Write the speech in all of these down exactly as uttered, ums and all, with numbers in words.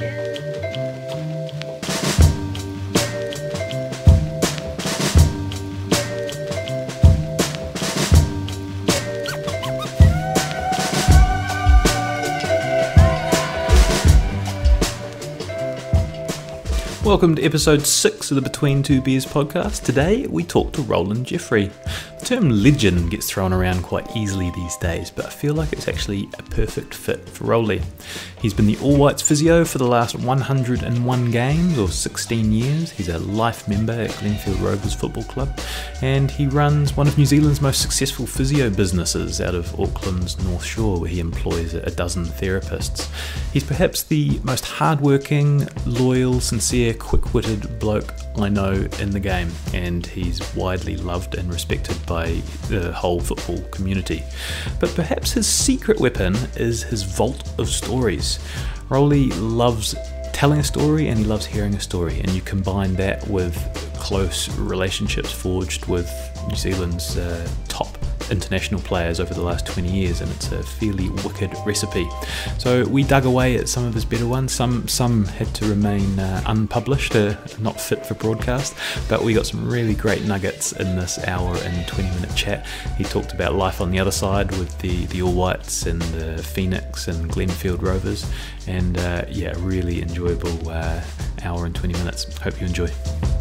Welcome to episode six of the Between Two Beers podcast. Today we talk to Roland Jeffrey. The term legend gets thrown around quite easily these days, but I feel like it's actually a perfect fit for Rolly. He's been the All Whites physio for the last one hundred and one games, or sixteen years. He's a life member at Glenfield Rovers Football Club, and he runs one of New Zealand's most successful physio businesses out of Auckland's North Shore, where he employs a dozen therapists. He's perhaps the most hardworking, loyal, sincere, quick-witted bloke I know in the game, and he's widely loved and respected by the whole football community. But perhaps his secret weapon is his vault of stories. Rolly loves telling a story and he loves hearing a story, and you combine that with close relationships forged with New Zealand's uh, top international players over the last twenty years, and it's a fairly wicked recipe. So we dug away at some of his better ones. Some some had to remain uh, unpublished, uh, not fit for broadcast, but we got some really great nuggets in this hour and twenty minute chat. He talked about life on the other side with the, the All Whites and the Phoenix and Glenfield Rovers, and uh, yeah, really enjoyable uh, hour and twenty minutes. Hope you enjoy.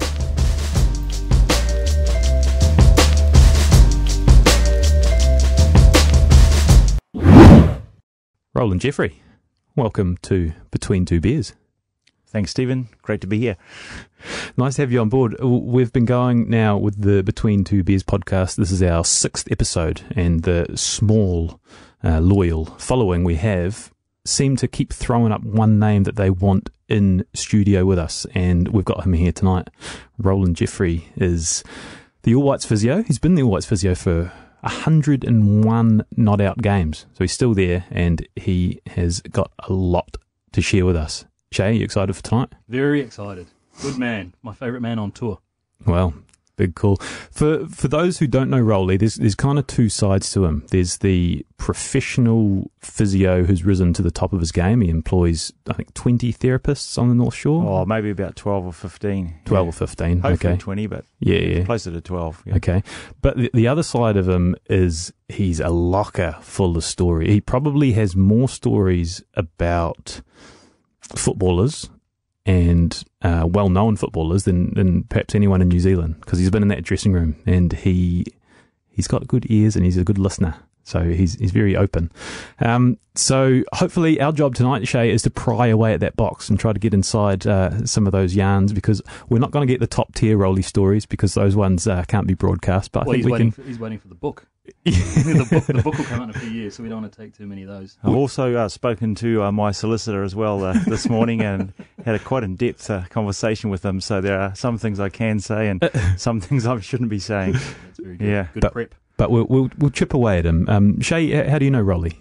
Roland Jeffrey, welcome to Between Two Beers. Thanks, Stephen. Great to be here. Nice to have you on board. We've been going now with the Between Two Beers podcast. This is our sixth episode, and the small, uh, loyal following we have seem to keep throwing up one name that they want in studio with us, and we've got him here tonight. Roland Jeffrey is the All Whites physio. He's been the All Whites physio for one hundred and one not out games, so he's still there, and he has got a lot to share with us. Shay, are you excited for tonight? Very excited. Good man. My favourite man on tour. Well, big call. For for those who don't know Rolly, there's there's kind of two sides to him. There's the professional physio who's risen to the top of his game. He employs, I think, twenty therapists on the North Shore. Oh, maybe about twelve or fifteen. twelve yeah. or fifteen. Hopefully okay. twenty, but yeah, yeah. closer to twelve. Yeah. Okay. But the, the other side of him is he's a locker full of story. He probably has more stories about footballers and uh, well-known footballers than, than perhaps anyone in New Zealand, because he's been in that dressing room, and he he's got good ears and he's a good listener. So he's he's very open. Um, so hopefully our job tonight, Shay, is to pry away at that box and try to get inside uh, some of those yarns, because we're not going to get the top tier Rolly stories, because those ones uh, can't be broadcast. But well, I think he's we waiting can. For, he's waiting for the book. the book. The book will come out in a few years, so we don't want to take too many of those. I've also uh, spoken to uh, my solicitor as well uh, this morning, and had a quite in-depth uh, conversation with him. So there are some things I can say and some things I shouldn't be saying. That's very good. Yeah, good but, prep. But we'll, we'll we'll chip away at him. Um, Shay, how do you know Rolly?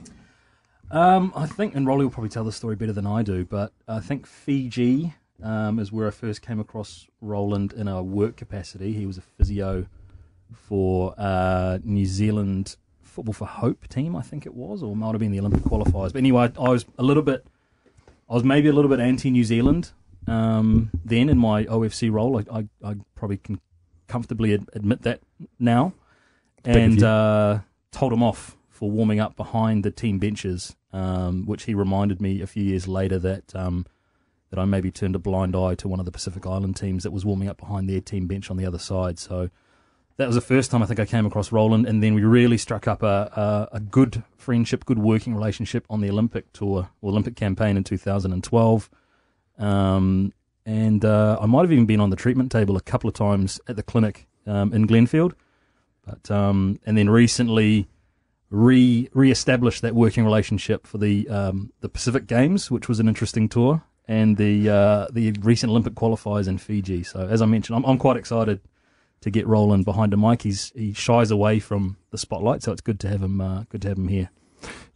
Um, I think, and Rolly will probably tell the story better than I do, but I think Fiji um, is where I first came across Roland in a work capacity. He was a physio for uh, New Zealand Football for Hope team, I think it was, or it might have been the Olympic qualifiers. But anyway, I was a little bit, I was maybe a little bit anti-New Zealand um, then in my O F C role. I, I, I probably can comfortably ad- admit that now. And uh, told him off for warming up behind the team benches, um, which he reminded me a few years later that um, that I maybe turned a blind eye to one of the Pacific Island teams that was warming up behind their team bench on the other side. So that was the first time I think I came across Roland, and then we really struck up a, a, a good friendship, good working relationship on the Olympic tour, or Olympic campaign in two thousand twelve. Um, and uh, I might have even been on the treatment table a couple of times at the clinic um, in Glenfield. But um, and then recently re re-established that working relationship for the um, the Pacific Games, which was an interesting tour, and the uh, the recent Olympic qualifiers in Fiji. So as I mentioned, I'm I'm quite excited to get Roland behind a mic. He's he shies away from the spotlight, so it's good to have him uh, good to have him here.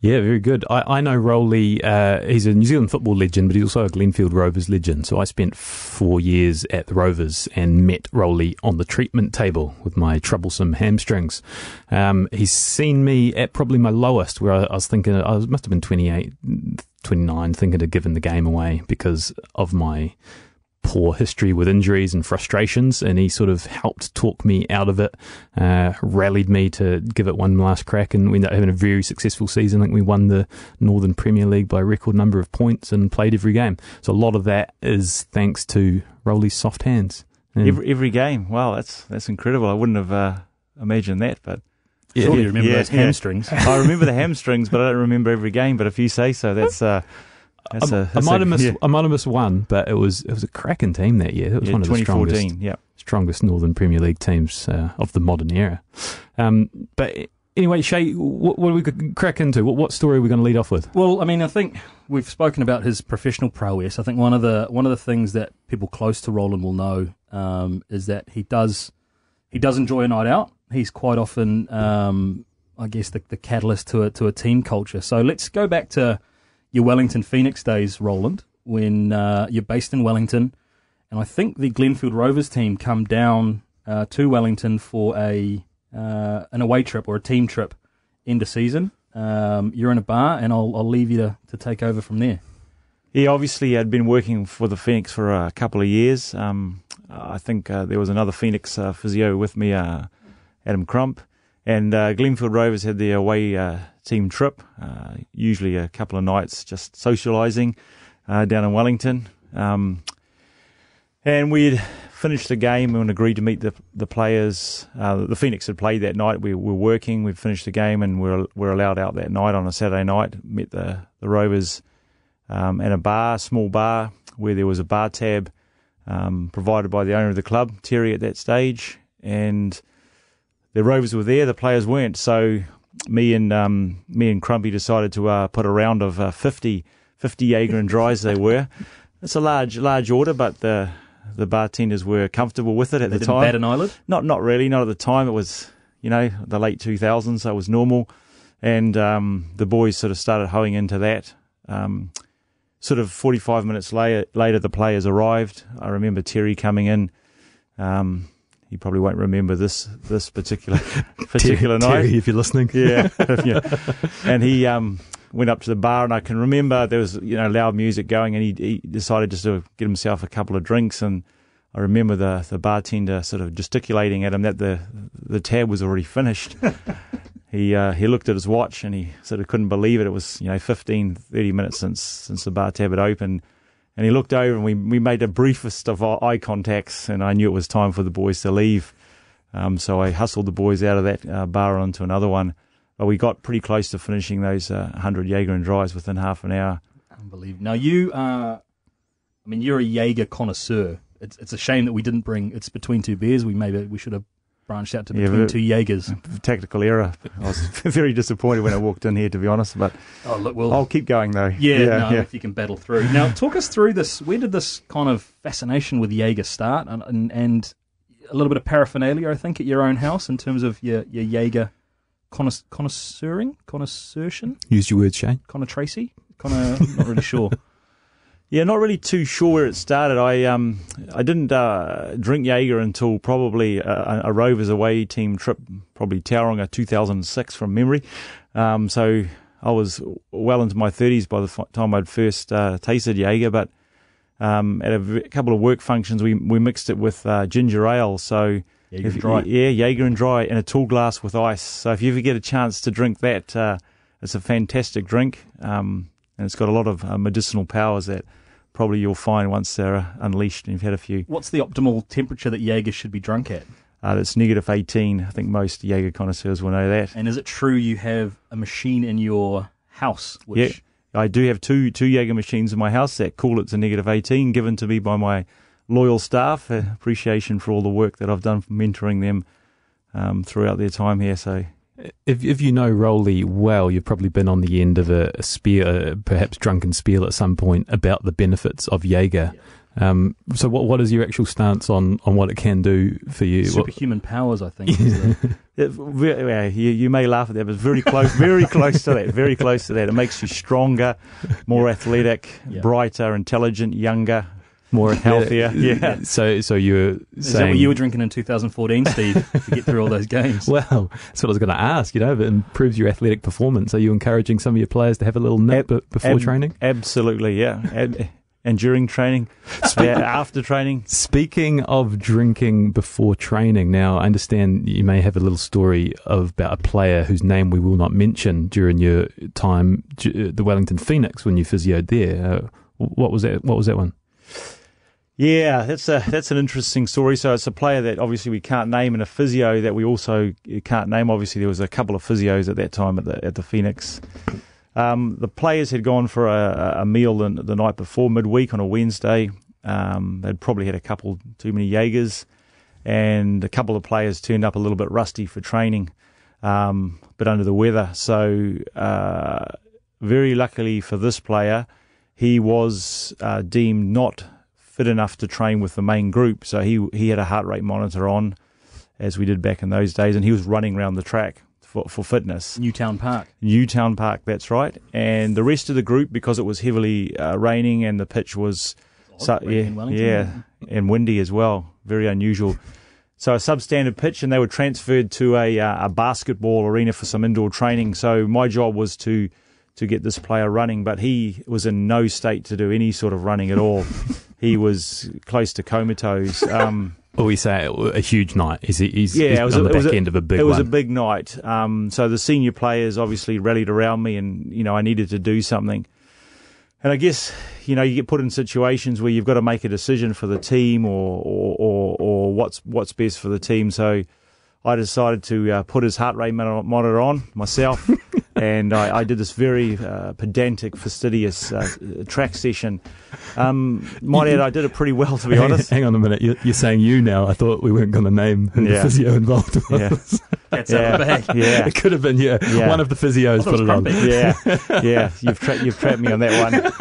Yeah, very good. I, I know Rolly, uh, he's a New Zealand football legend, but he's also a Glenfield Rovers legend. So I spent four years at the Rovers and met Rolly on the treatment table with my troublesome hamstrings. Um, he's seen me at probably my lowest, where I, I was thinking, I was, must have been twenty-eight, twenty-nine, thinking of giving the game away because of my poor history with injuries and frustrations, and he sort of helped talk me out of it, uh, rallied me to give it one last crack, and we ended up having a very successful season. I think we won the Northern Premier League by a record number of points and played every game. So a lot of that is thanks to Rolly's soft hands. And Every, every game. Wow, that's that's incredible. I wouldn't have uh, imagined that, but Yeah, sure, you remember yeah, those yeah. hamstrings. I remember the hamstrings, but I don't remember every game. But if you say so, that's uh, that's I, a. That's I might a, have missed. yeah. I might have missed one, but it was it was a cracking team that year. It was Yeah, one of the twenty fourteen. strongest, Yeah. strongest Northern Premier League teams uh, of the modern era. Um, but anyway, Shay, what, what are we going to crack into? What, what story are we going to lead off with? Well, I mean, I think we've spoken about his professional prowess. I think one of the one of the things that people close to Roland will know um, is that he does he does enjoy a night out. He's quite often, um, I guess, the, the catalyst to a to a team culture. So let's go back to your Wellington Phoenix days, Roland, when uh, you're based in Wellington, and I think the Glenfield Rovers team come down uh, to Wellington for a uh, an away trip or a team trip end of season. Um, you're in a bar, and I'll, I'll leave you to, to take over from there. Yeah, obviously I'd been working for the Phoenix for a couple of years. Um, I think uh, there was another Phoenix uh, physio with me, uh, Adam Crump, and uh, Glenfield Rovers had their away uh, team trip, uh, usually a couple of nights just socialising uh, down in Wellington. Um, and we'd finished the game and agreed to meet the the players. Uh, the Phoenix had played that night. We were working. We'd finished the game and we were, were allowed out that night on a Saturday night. Met the, the Rovers um, at a bar, small bar, where there was a bar tab um, provided by the owner of the club, Terry, at that stage. And the Rovers were there, the players weren't. So me and um, me and Crumpy decided to uh, put a round of uh, fifty, fifty Jaeger and Dries they were. It's a large large order, but the the bartenders were comfortable with it at They the didn't time. bat an eyelid? Not not really, not at the time. It was, you know, the late two thousands, so it was normal. And um, the boys sort of started hoeing into that. Um, sort of forty-five minutes later, later, the players arrived. I remember Terry coming in. Um, he probably won't remember this this particular particular Terry, night. Terry, if you're listening. Yeah, yeah. And he um, went up to the bar, and I can remember there was, you know, loud music going, and he, he decided just to get himself a couple of drinks. And I remember the, the bartender sort of gesticulating at him that the the tab was already finished. he uh, he looked at his watch, and he sort of couldn't believe it. It was, you know, fifteen, thirty minutes since since the bar tab had opened. And he looked over, and we, we made the briefest of eye contacts, and I knew it was time for the boys to leave. Um, so I hustled the boys out of that uh, bar onto another one. But we got pretty close to finishing those uh, one hundred Jaeger and Dries within half an hour. Unbelievable. Now, you are, I mean, you're a Jaeger connoisseur. It's it's a shame that we didn't bring It's Between Two Beers. We maybe we should have branched out to Yeah, Between but- Two Jaegers. Tactical error. I was very disappointed when I walked in here, to be honest. But Oh, look, well, I'll keep going, though. yeah, yeah, no, yeah. if you can battle through. Now, talk us through this. Where did this kind of fascination with Jaeger start? And, and, and a little bit of paraphernalia, I think, at your own house in terms of your, your Jaeger connois- connoisseuring? Connoisseurtion? Use your words, Shane. Connor Tracy? Connor, not really sure. Yeah, not really too sure where it started. I um I didn't uh, drink Jaeger until probably a, a Rovers away team trip, probably Tauranga two thousand six from memory. Um, so I was well into my thirties by the f- time I'd first uh, tasted Jaeger. But um, at a v- couple of work functions, we we mixed it with uh, ginger ale. So Jaeger if- and Dry. yeah, Jaeger and Dry in a tall glass with ice. So if you ever get a chance to drink that, uh, it's a fantastic drink. Um, and it's got a lot of uh, medicinal powers that probably you'll find once they're uh, unleashed and you've had a few. What's the optimal temperature that Jaeger should be drunk at? Uh, that's negative eighteen. I think most Jaeger connoisseurs will know that. And is it true you have a machine in your house? Which Yeah, I do have two two Jaeger machines in my house that cool it to negative eighteen, given to me by my loyal staff. Uh, appreciation for all the work that I've done for mentoring them um, throughout their time here. So If if you know Rolly well, you've probably been on the end of a, a spear, uh, perhaps drunken spiel at some point about the benefits of Jaeger. Um, so what what is your actual stance on, on what it can do for you? Superhuman what? powers, I think. Is the... it, yeah, you, you may laugh at that, but it's very close, very close to that, very close to that. It makes you stronger, more athletic, yeah. brighter, intelligent, younger, more healthier. Yeah. So so you were saying... Is that what you were drinking in two thousand fourteen, Steve, to get through all those games? Well, that's what I was going to ask, you know, if it improves your athletic performance. Are you encouraging some of your players to have a little nip ab, before ab, training? Absolutely, yeah. Ab, and during training, yeah, after training. Speaking of drinking before training, now I understand you may have a little story of, about a player whose name we will not mention during your time, the Wellington Phoenix, when you physioed there. Uh, what was that? What was that one? Yeah, that's a that's an interesting story. So it's a player that obviously we can't name, and a physio that we also can't name. Obviously, there was a couple of physios at that time at the at the Phoenix. Um, the players had gone for a, a meal the, the night before, midweek on a Wednesday. Um, they'd probably had a couple too many Jaegers, and a couple of players turned up a little bit rusty for training, um, but under the weather. So uh, very luckily for this player, he was uh, deemed not fit enough to train with the main group. So he he had a heart rate monitor on, as we did back in those days, and he was running around the track for, for fitness. Newtown Park. Newtown Park, that's right. And the rest of the group, because it was heavily uh, raining and the pitch was so, yeah, yeah, and windy as well, very unusual. So a substandard pitch, and they were transferred to a, uh, a basketball arena for some indoor training. So my job was to to get this player running, but he was in no state to do any sort of running at all. He was close to comatose. Um, Well, we say a huge night. He's, he's, yeah, he's it was on a, the back a, end of a big It was one. a big night. Um, so the senior players obviously rallied around me, and you know I needed to do something. And I guess you know you get put in situations where you've got to make a decision for the team, or or, or, or what's what's best for the team. So I decided to uh, put his heart rate monitor on myself, and I, I did this very uh, pedantic, fastidious uh, track session. Um, might add, I did it pretty well, to be hang, honest. Hang on a minute, you're, you're saying you now. I thought we weren't going to name who yeah. the physio involved was. Yeah. That's yeah. out the bag. Yeah. It could have been yeah. yeah. One of the physios put it on. Yeah, yeah. You've tra- you've trapped me on that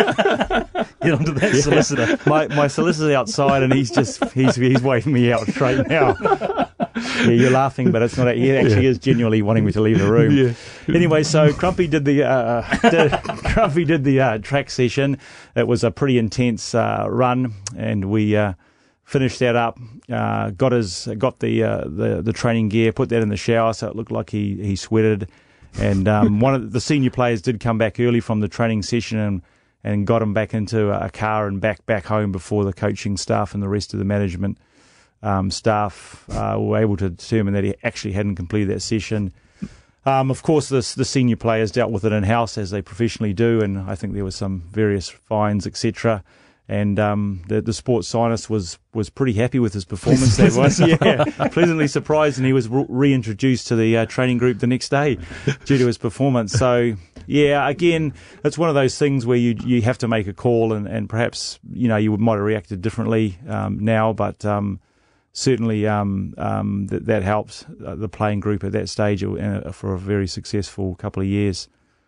one. Get onto that yeah. solicitor. My my solicitor's outside, and he's just he's he's waiting me out straight now. Yeah, you're laughing, but it's not. He actually yeah. is genuinely wanting me to leave the room. Yeah. Anyway, so Crumpy did the uh, did, Crumpy did the uh, track session. It was a pretty intense uh, run, and we uh, finished that up. Uh, got his got the, uh, the the training gear, put that in the shower, so it looked like he he sweated. And um, one of the senior players did come back early from the training session and. and got him back into a car and back back home before the coaching staff and the rest of the management um, staff uh, were able to determine that he actually hadn't completed that session. Um, of course, the, the senior players dealt with it in-house, as they professionally do, and I think there were some various fines, et cetera. And um, the, the sports scientist was, was pretty happy with his performance that was. Yeah, pleasantly surprised, and he was re- reintroduced to the uh, training group the next day due to his performance. So, yeah, again, it's one of those things where you you have to make a call, and, and perhaps you know you might have reacted differently um, now, but um, certainly um, um, that that helped the playing group at that stage uh, for a very successful couple of years.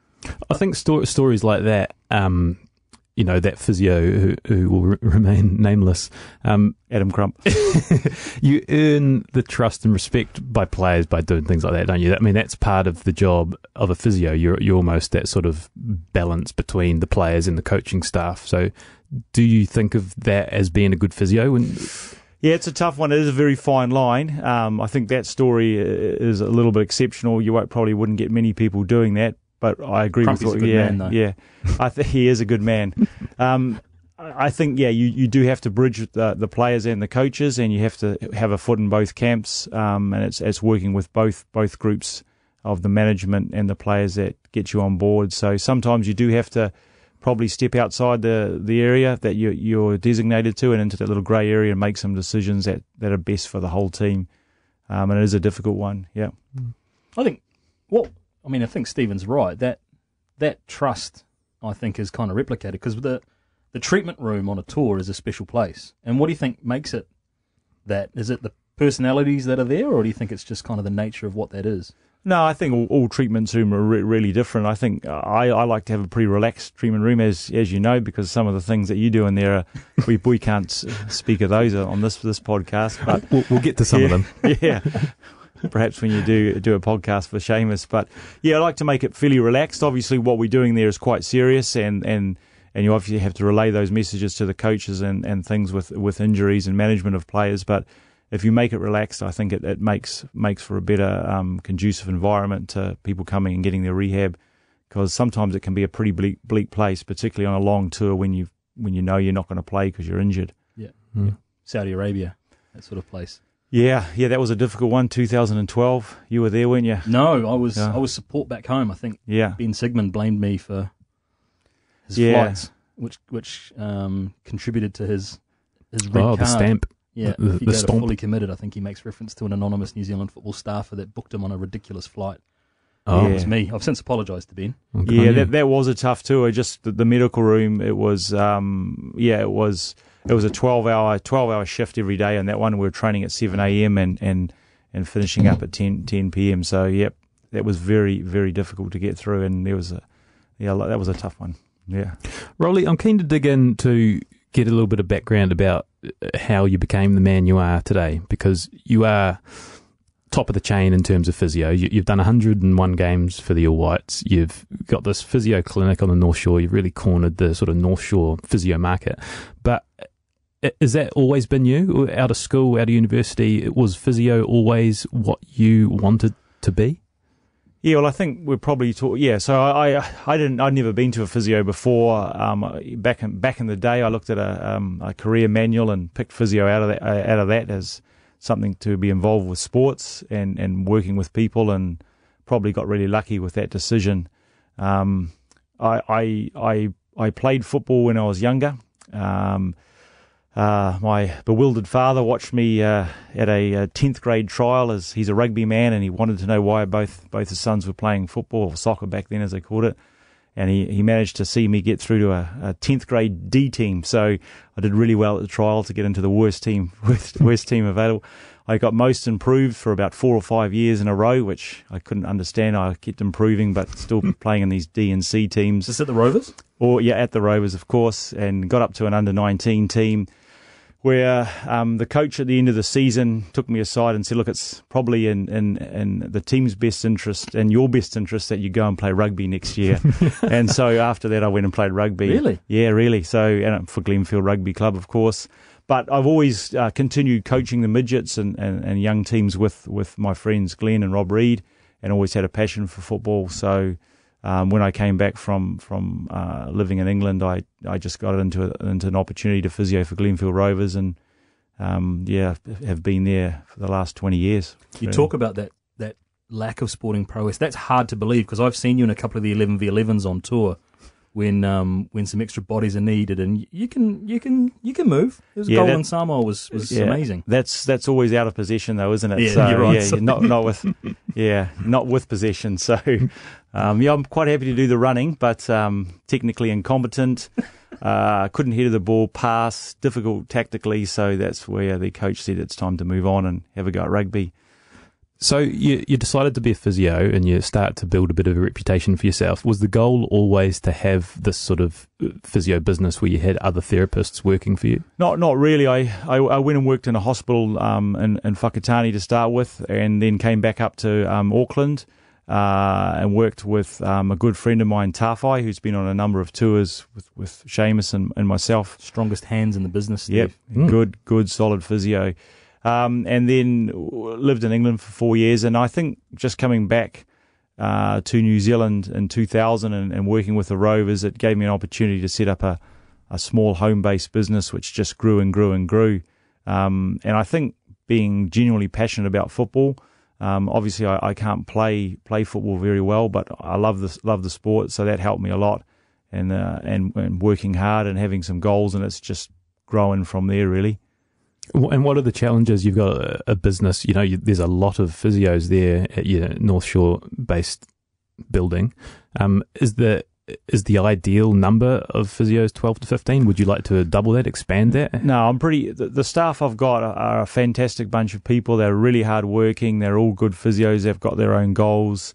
I think sto- stories like that. Um You know, that physio who, who will re- remain nameless. Um, Adam Crump. You earn the trust and respect by players by doing things like that, don't you? I mean, that's part of the job of a physio. You're, you're almost that sort of balance between the players and the coaching staff. So do you think of that as being a good physio? When... Yeah, it's a tough one. It is a very fine line. Um, I think that story is a little bit exceptional. You won't, probably wouldn't get many people doing that. But I agree Crumpy's with what, a good yeah, man, though. yeah. I think he is a good man. Um, I think, yeah, you, you do have to bridge the, the players and the coaches, and you have to have a foot in both camps. Um, and it's it's working with both both groups of the management and the players that get you on board. So sometimes you do have to probably step outside the, the area that you you're designated to and into that little grey area and make some decisions that, that are best for the whole team. Um, and it is a difficult one. Yeah. I think what. I mean, I think Stephen's right. That that trust, I think, is kind of replicated because the the treatment room on a tour is a special place. And what do you think makes it that? Is it the personalities that are there, or do you think it's just kind of the nature of what that is? No, I think all, all treatments room are re- really different. I think uh, I, I like to have a pretty relaxed treatment room, as as you know, because some of the things that you do in there, are, we we can't speak of those on this this podcast. But we'll, we'll get to some yeah, of them. Yeah, perhaps when you do do a podcast for Seamus. But yeah, I like to make it fairly relaxed. Obviously, what we're doing there is quite serious, and and, and you obviously have to relay those messages to the coaches and, and things with with injuries and management of players, but if you make it relaxed, I think it, it makes makes for a better um, conducive environment to people coming and getting their rehab, because sometimes it can be a pretty bleak, bleak place, particularly on a long tour when you when you know you're not going to play because you're injured. Yeah. Mm. yeah, Saudi Arabia, that sort of place. Yeah, yeah, that was a difficult one. two thousand twelve, you were there, weren't you? No, I was Yeah. I was support back home. I think Yeah, Ben Sigmund blamed me for his Yeah. flights, which which um, contributed to his his red Oh, card. the stamp. Yeah, The- if you the go to stomp. fully committed, I think he makes reference to an anonymous New Zealand football staffer that booked him on a ridiculous flight. Oh, It Yeah. was me. I've since apologised to Ben. well, good yeah, on you. that that was a tough tour. Just the, the medical room, it was, um, yeah, it was it was a twelve hour twelve hour shift every day, and that one we were training at seven a.m. and and and finishing up at ten p.m. So yep, that was very very difficult to get through, and there was a yeah that was a tough one. Yeah. Rolly, I'm keen to dig in to get a little bit of background about how you became the man you are today, because you are top of the chain in terms of physio. You, you've done one hundred and one games for the All Whites. You've got this physio clinic on the North Shore. You've really cornered the sort of North Shore physio market. But has that always been you? Out of school, out of university, was physio always what you wanted to be? Yeah, well, I think we're probably talk, yeah. So I, I, I didn't, I'd never been to a physio before. Um, back in back in the day, I looked at a, um, a career manual and picked physio out of that, uh, out of that as something to be involved with sports and, and working with people, and probably got really lucky with that decision. Um, I, I I I played football when I was younger. Um, Uh, my bewildered father watched me uh, at a, a tenth grade trial, as he's a rugby man, and he wanted to know why both both his sons were playing football, or soccer back then as they called it. And he, he managed to see me get through to a, a tenth grade D team. So I did really well at the trial to get into the worst team, worst, worst team available. I got most improved for about four or five years in a row, which I couldn't understand. I kept improving, but still playing in these D and C teams. Is this at the Rovers? Or yeah, at the Rovers, of course, and got up to an under nineteen team, where um, the coach at the end of the season took me aside and said, look, it's probably in, in, in the team's best interest and your best interest that you go and play rugby next year. And so after that, I went and played rugby. Really? Yeah, really. So and for Glenfield Rugby Club, of course. But I've always uh, continued coaching the midgets and, and, and young teams with, with my friends Glenn and Rob Reed, and always had a passion for football. So Um, when I came back from from uh, living in England, I, I just got into a, into an opportunity to physio for Glenfield Rovers, and um, yeah, have been there for the last twenty years. You really. talk about that that lack of sporting prowess. That's hard to believe, because I've seen you in a couple of the eleven v elevens on tour when um, when some extra bodies are needed, and you can you can you can move. It was Yeah, a goal that- in Samoa was was Yeah, amazing. That's that's always out of possession, though, isn't it? Yeah, so, you're right. Yeah, not not with yeah, not with possession. So, um, yeah, I'm quite happy to do the running, but um, technically incompetent. Uh, couldn't hit the ball, pass, difficult tactically. So that's where the coach said it's time to move on and have a go at rugby. So you you decided to be a physio, and you start to build a bit of a reputation for yourself. Was the goal always to have this sort of physio business where you had other therapists working for you? Not not really. I, I, I went and worked in a hospital um, in, in Whakatane to start with, and then came back up to um, Auckland uh, and worked with um, a good friend of mine, Tawhai, who's been on a number of tours with, with Seamus and, and myself. Strongest hands in the business, Steve. Yep, Mm. good, good, solid physio. Um, and then lived in England for four years, and I think just coming back uh, to New Zealand in two thousand and, and working with the Rovers, it gave me an opportunity to set up a, a small home-based business, which just grew and grew and grew. Um, and I think being genuinely passionate about football, um, obviously I, I can't play play football very well, but I love the love the sport, so that helped me a lot. And uh, and, and working hard and having some goals, and it's just growing from there, really. And what are the challenges? You've got a, a business, you know, you, there's a lot of physios there at your North Shore based building. Um, is the is the ideal number of physios twelve to fifteen? Would you like to double that, expand that? No, I'm pretty. The, the staff I've got are, are a fantastic bunch of people. They're really hard working. They're all good physios. They've got their own goals.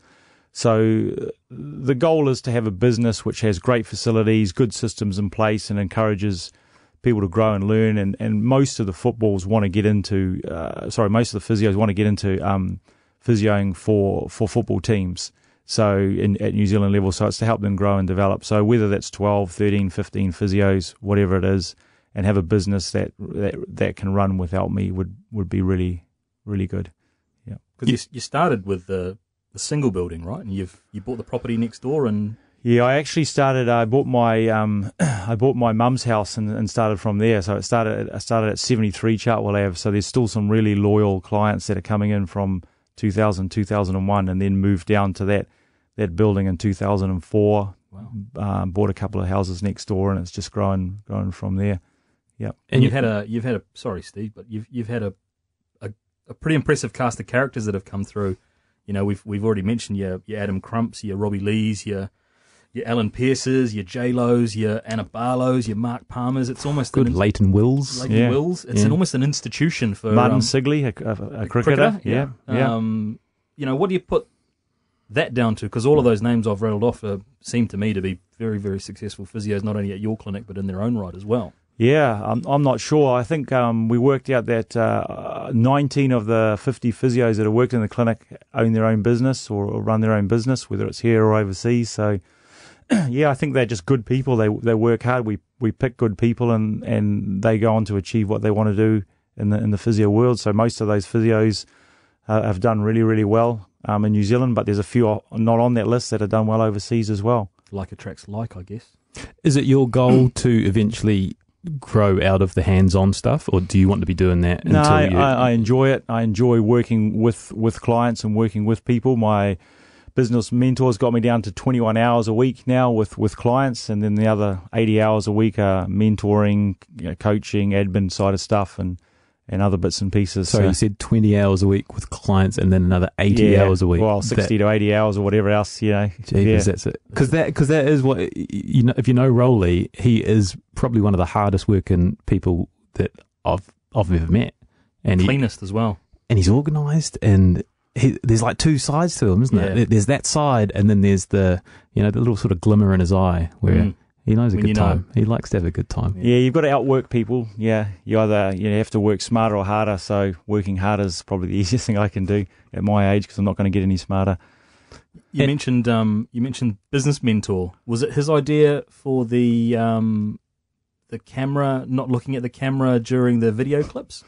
So the goal is to have a business which has great facilities, good systems in place, and encourages people to grow and learn. And, and most of the footballs want to get into. Uh, sorry, most of the physios want to get into um, physioing for for football teams. So in, at New Zealand level, so it's to help them grow and develop. So whether that's twelve, thirteen, fifteen physios, whatever it is, and have a business that that, that can run without me would, would be really, really good. Yeah, because you, you started with the, the single building, right? And you've you bought the property next door, and yeah, I actually started. I bought my um, I bought my mum's house and, and started from there. So it started. I started at seventy-three Chartwell Ave. So there's still some really loyal clients that are coming in from two thousand, two thousand one, and then moved down to that. that building in two thousand four. Wow. Um, bought a couple of houses next door, and it's just grown, grown from there. Yeah. And you've had a, you've had a, sorry, Steve, but you've you've had a, a, a pretty impressive cast of characters that have come through. You know, we've we've already mentioned your your Adam Crumps, your Robbie Lees, your your Alan Pearces, your J Lo's, your Anna Barlow's, your Mark Palmer's. It's almost good. An, Leighton Wills, Leighton yeah. Wills. It's yeah. an almost an institution for Martin um, Sigley, a, a, a cricketer. cricketer. Yeah, yeah. Um, you know, what do you put that down to? Because all of those names I've rattled off uh, seem to me to be very, very successful physios, not only at your clinic but in their own right as well. Yeah, I'm, I'm not sure. I think um, we worked out that uh, nineteen of the fifty physios that have worked in the clinic own their own business or, or run their own business, whether it's here or overseas. So, yeah, I think they're just good people. They they work hard. We we pick good people, and, and they go on to achieve what they want to do in the in the physio world. So most of those physios uh, have done really, really well um, in New Zealand, but there's a few not on that list that have done well overseas as well. Like attracts like, I guess. Is it your goal to eventually grow out of the hands-on stuff, or do you want to be doing that no, until I, you... I, I enjoy it. I enjoy working with, with clients and working with people. My business mentors got me down to twenty-one hours a week now with, with clients, and then the other eighty hours a week are mentoring, you know, coaching, admin side of stuff, and, and other bits and pieces. So, so you said twenty hours a week with clients, and then another eighty yeah, hours a week. Well, sixty that, to eighty hours or whatever else, you know. Jeepers, yeah. that's it. Because that, because that is what, you know, if you know Rolly, he is probably one of the hardest working people that I've I've ever met. And the cleanest he, as well. And he's organised, and he, there's like two sides to him, isn't yeah. it? There's that side, and then there's the, you know, the little sort of glimmer in his eye where mm. he knows a when good time. Know. He likes to have a good time. Yeah, you've got to outwork people. Yeah, you either you have to work smarter or harder. So working harder is probably the easiest thing I can do at my age, because I'm not going to get any smarter. You and, mentioned um, you mentioned business mentor. Was it his idea for the um, the camera, not looking at the camera during the video clips?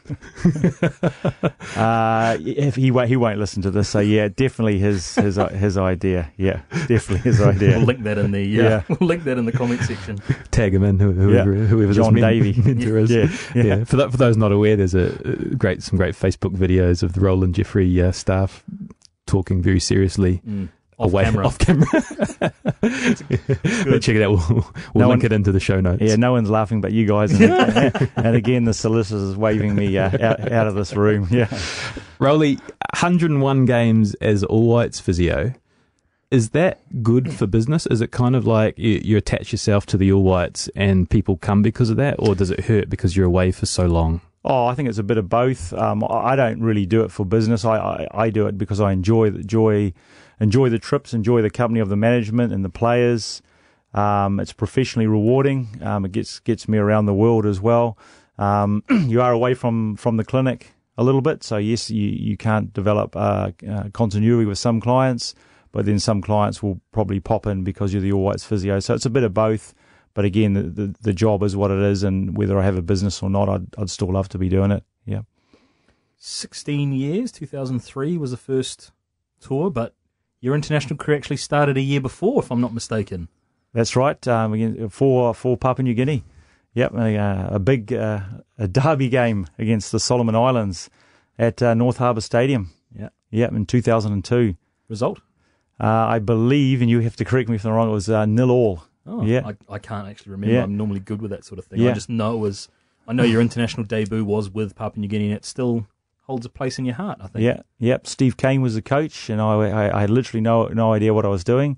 uh, if he won't, he won't listen to this. So yeah, definitely his his his idea. Yeah, definitely his idea. We'll link that in the uh, yeah. We'll link that in the comment section. Tag him in, whoever yeah. whoever John this Davey mentor is. Yeah, yeah. yeah. For that, for those not aware, there's a great some great Facebook videos of the Roland Jeffrey uh, staff talking very seriously. Mm. Off away camera. Off camera. Check it out. We'll, we'll no link one, it into the show notes. Yeah, no one's laughing but you guys. And, and, and again, the solicitor's waving me uh, out, out of this room. Yeah, Rolly, one hundred and one games as All Whites physio. Is that good for business? Is it kind of like you, you attach yourself to the All Whites and people come because of that, or does it hurt because you're away for so long? Oh, I think it's a bit of both. Um, I don't really do it for business. I, I, I do it because I enjoy the joy. Enjoy the trips, enjoy the company of the management and the players. Um, it's professionally rewarding. Um, it gets gets me around the world as well. Um, you are away from, from the clinic a little bit, so yes, you, you can't develop uh, uh, continuity with some clients, but then some clients will probably pop in because you're the All Whites physio. So it's a bit of both. But again, the, the, the job is what it is, and whether I have a business or not, I'd, I'd still love to be doing it. Yeah. sixteen years, two thousand three was the first tour, but your international career actually started a year before, if I'm not mistaken. That's right. Um, for for Papua New Guinea. Yep, a, a big uh, a derby game against the Solomon Islands at uh, North Harbour Stadium. Yeah. Yep, in two thousand two. Result? Uh, I believe, and you have to correct me if I'm wrong, it was uh, nil all. Oh, yeah. I, I can't actually remember. Yeah. I'm normally good with that sort of thing. Yeah. I just know it was. I know your international debut was with Papua New Guinea, and it still holds a place in your heart, I think. Yeah, yep. Steve Kane was the coach, and I, I, I had literally no no idea what I was doing.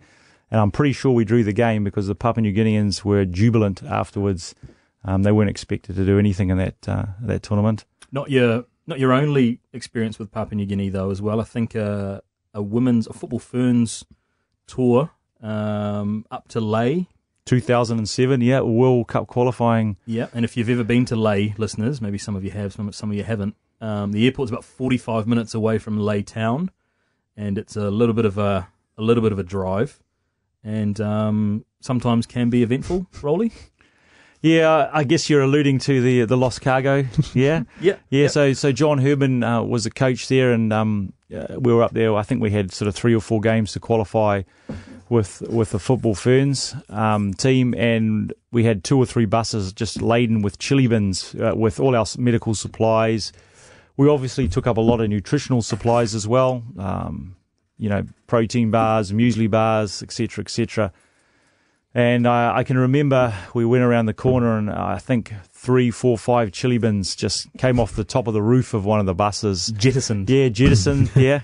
and I'm pretty sure we drew the game because the Papua New Guineans were jubilant afterwards. Um, they weren't expected to do anything in that uh, that tournament. Not your not your only experience with Papua New Guinea though, as well. I think uh, a women's a football ferns tour um, up to Lae. two thousand seven, yeah, World Cup qualifying. Yeah, and if you've ever been to Lae, listeners, maybe some of you have, some some of you haven't. Um, the airport's about forty-five minutes away from Lae town, and it's a little bit of a a little bit of a drive, and um, sometimes can be eventful. Rolly. Yeah, I guess you're alluding to the the Lost Cargo. Yeah, yeah, yeah. yeah. So so John Herman uh, was a coach there, and um, uh, we were up there. I think we had sort of three or four games to qualify with with the football ferns um, team, and we had two or three buses just laden with chili bins uh, with all our medical supplies. We obviously took up a lot of nutritional supplies as well, um, you know, protein bars, muesli bars, et cetera, et cetera. And uh, I can remember we went around the corner, and uh, I think three, four, five chili bins just came off the top of the roof of one of the buses. Jettisoned. Yeah, jettisoned, yeah.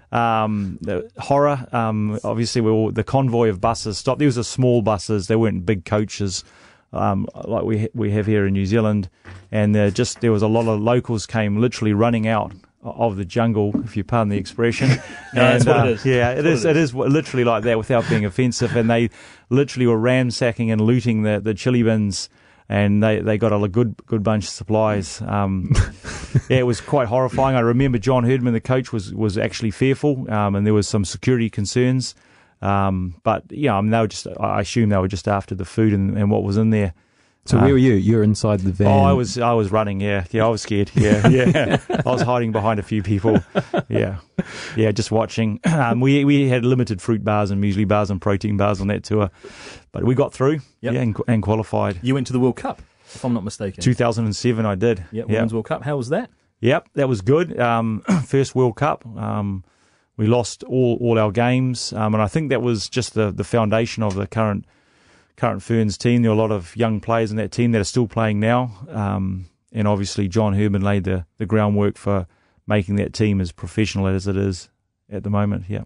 Um, the horror. Um, obviously, we all, the convoy of buses stopped. These were small buses; they weren't big coaches um, like we ha- we have here in New Zealand. And uh, just there was a lot of locals came literally running out of the jungle, if you pardon the expression. No, and, that's what uh, it is. Yeah, that's it is. It is. It is literally like that, without being offensive. And they literally were ransacking and looting the the chili bins. And they, they got a good good bunch of supplies. Um, yeah, it was quite horrifying. I remember John Herdman, the coach, was was actually fearful, um, and there was some security concerns. Um, but yeah, I mean, they were just. I assume they were just after the food and, and what was in there. So uh, where were you? You're inside the van. Oh, I was I was running. Yeah, yeah, I was scared. Yeah, yeah. I was hiding behind a few people. Yeah, yeah, just watching. Um, we we had limited fruit bars and muesli bars and protein bars on that tour, but we got through. Yep. Yeah, and, and qualified. You went to the World Cup, if I'm not mistaken. two thousand seven, I did. Yeah, Women's World Cup. How was that? Yep, that was good. Um, first World Cup. Um, we lost all, all our games, um, and I think that was just the, the foundation of the current current Ferns team. There are a lot of young players in that team that are still playing now, um, and obviously John Herman laid the, the groundwork for making that team as professional as it is at the moment. Yeah.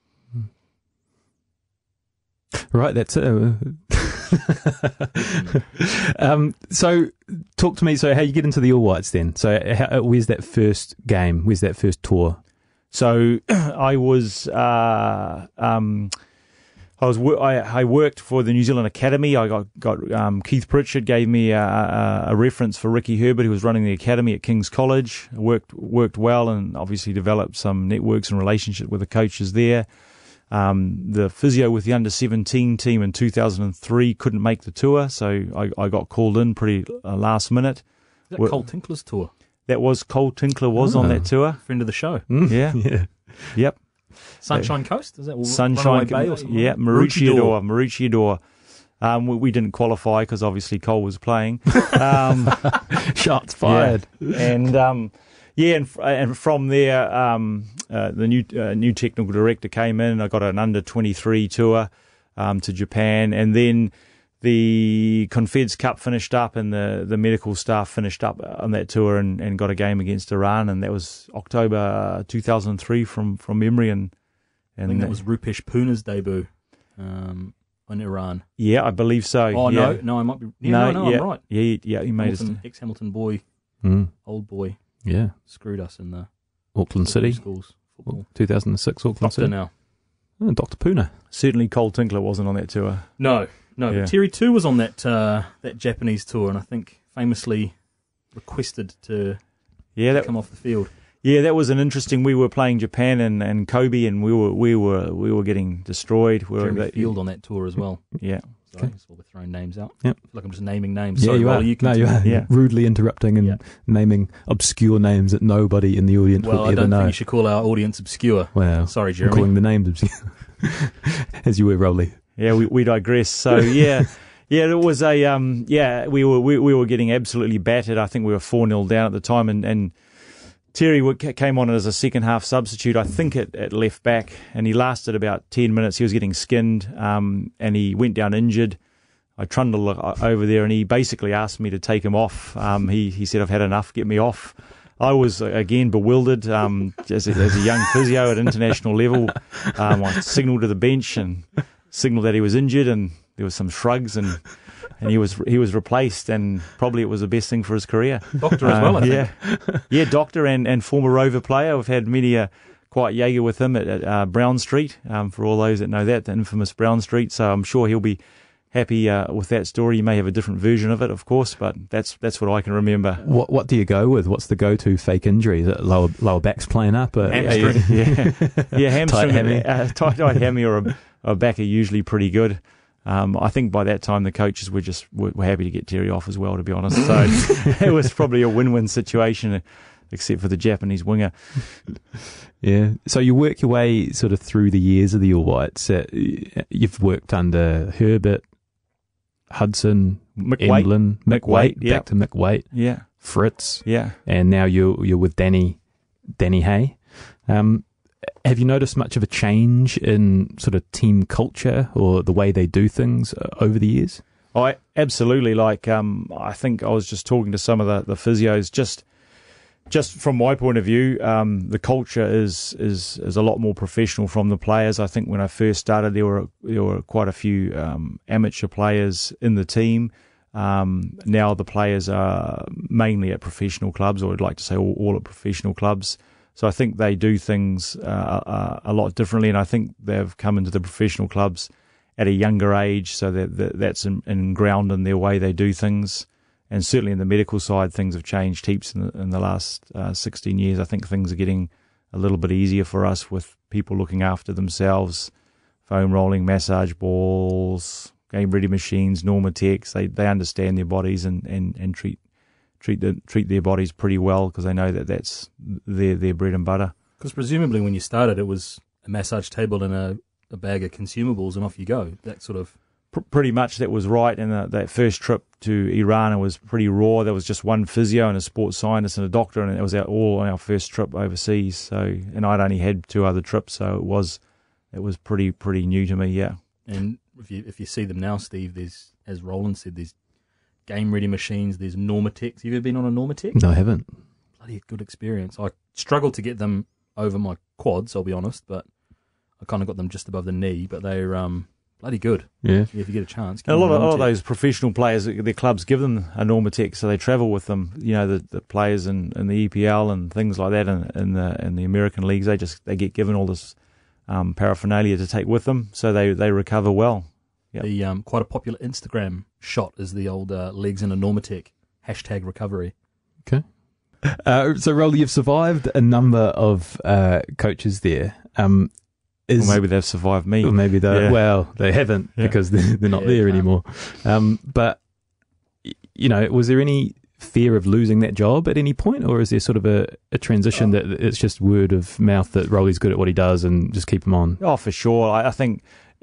Right, that's it. um, so, talk to me. So, how you get into the All Whites then? So, how, where's that first game? Where's that first tour? So, I was, uh, um, I was, I, I worked for the New Zealand Academy. I got got um, Keith Pritchard gave me a, a, a reference for Ricky Herbert, who was running the academy at King's College. Worked worked well, and obviously developed some networks and relationship with the coaches there. Um, the physio with the under seventeen team in two thousand three couldn't make the tour, so I, I got called in pretty uh, last minute. Is that Cole Tinkler's tour? That was Cole Tinkler was oh. on that tour. Friend of the show. Mm. Yeah. yeah. Yep. Sunshine Coast? Is that Sunshine Bay or something? Yeah, Maroochydore. Maroochydore. Um, we, we didn't qualify because obviously Cole was playing. Um, Shots fired. Yeah. And um, yeah, and, and from there, um, uh, the new uh, new technical director came in. I got an under twenty-three tour um, to Japan, and then the Confeds Cup finished up, and the, the medical staff finished up on that tour, and, and got a game against Iran, and that was October two thousand three from, from memory. And, and I think that was Rupesh Puna's debut um, in Iran. Yeah, I believe so. Oh, yeah. no, no, I might be. Yeah, no, no, yeah, I'm right. Yeah, yeah, he made Hamilton, us. ex-Hamilton boy, mm. old boy. Yeah. Screwed us in the Auckland City. Schools. Football. two thousand six Auckland Doctor City. now. Oh, Doctor Puna. Certainly Cole Tinkler wasn't on that tour. No, no. Yeah. But Terry too was on that uh, that Japanese tour, and I think famously requested to yeah, that, come off the field. Yeah, that was an interesting. We were playing Japan and, and Kobe, and we were we were we were getting destroyed. We were, Jeremy that, Field on that tour as well. Yeah. Sorry, okay. So we're throwing names out. Yep. I feel like I'm just naming names. Yeah, Sorry, you Rolly, are. you no, you are. Yeah. Rudely interrupting and yeah. naming obscure names that nobody in the audience well, will I ever don't know. think you should call our audience obscure. Wow. Sorry, I'm Jeremy. calling the names obscure. As you were, Rolly. Yeah, we we digress. So yeah. Yeah, it was a um. Yeah, we were we, we were getting absolutely battered. I think we were four nil down at the time, and, and Terry came on as a second half substitute. I think at, at left back, and he lasted about ten minutes. He was getting skinned, um, and he went down injured. I trundled over there, and he basically asked me to take him off. Um, he he said, "I've had enough. Get me off." I was again bewildered. Um, as a, as a young physio at international level, um, I signalled to the bench and signal that he was injured, and there was some shrugs, and and he was he was replaced, and probably it was the best thing for his career. Doctor as well, I think. Yeah, yeah, doctor and, and former Rover player. We've had many a quiet Jaeger with him at, at uh, Brown Street. Um, for all those that know that, the infamous Brown Street. So I'm sure he'll be happy uh, with that story. You may have a different version of it, of course, but that's that's what I can remember. What what do you go with? What's the go-to fake injury? Is it lower lower back's playing up? Or, Hamstring. Yeah, yeah, hamstring, Tight hammy. Uh, tight, tight hammy or a, a back are usually pretty good. Um, I think by that time the coaches were just were, were happy to get Terry off as well, to be honest. So it was probably a win-win situation, except for the Japanese winger. Yeah. So you work your way sort of through the years of the All Whites. Uh, you've worked under Herbert, Hudson, McWaite. Emlyn, Mick McWaite, Waite, back yep. to McWaite, Yeah, Fritz, yeah. and now you're you're with Danny, Danny Hay. Um, have you noticed much of a change in sort of team culture or the way they do things over the years? I absolutely like. Um, I think I was just talking to some of the, the physios. Just, just from my point of view, um, the culture is is is a lot more professional from the players. I think when I first started, there were there were quite a few um, amateur players in the team. Um, now the players are mainly at professional clubs, or I'd like to say all, all at professional clubs. So I think they do things uh, a, a lot differently, and I think they've come into the professional clubs at a younger age, so that, that that's in, in ground in their way they do things. And certainly in the medical side, things have changed heaps in the, in the last uh, sixteen years. I think things are getting a little bit easier for us with people looking after themselves, foam rolling, massage balls, game-ready machines, Normatex. They they understand their bodies and, and, and treat treat the, treat their bodies pretty well, because they know that that's their their bread and butter. Because presumably when you started, it was a massage table and a, a bag of consumables, and off you go. That sort of P- pretty much that was right. And the, that first trip to Iran, it was pretty raw. There was just one physio and a sports scientist and a doctor, and it was our, all on our first trip overseas. So, and I'd only had two other trips, so it was it was pretty pretty new to me. Yeah. And if you if you see them now, Steve, there's, as Roland said, there's game-ready machines, there's Normatex. Have you ever been on a Normatex? No, I haven't. Bloody good experience. I struggled to get them over my quads, I'll be honest, but I kind of got them just above the knee, but they're um, bloody good. Yeah. If you get a chance. And a lot of, a lot of those professional players, their clubs give them a Normatex, so they travel with them. You know, the, the players in, in the E P L and things like that, and in the in the American leagues, they just they get given all this um, paraphernalia to take with them, so they, they recover well. Yep. The um, quite a popular Instagram shot is the old uh, legs in a Normatec, hashtag recovery. Okay. Uh, so, Rolly, you've survived a number of uh, coaches there. Um, is, Or maybe they've survived me. Or maybe they Yeah. well, they haven't Yeah. because they're, they're not Yeah, there um, anymore. Um, but y- you know, was there any fear of losing that job at any point, or is there sort of a, a transition Oh. that it's just word of mouth that Rolly's good at what he does and just keep him on? Oh, for sure. I, I think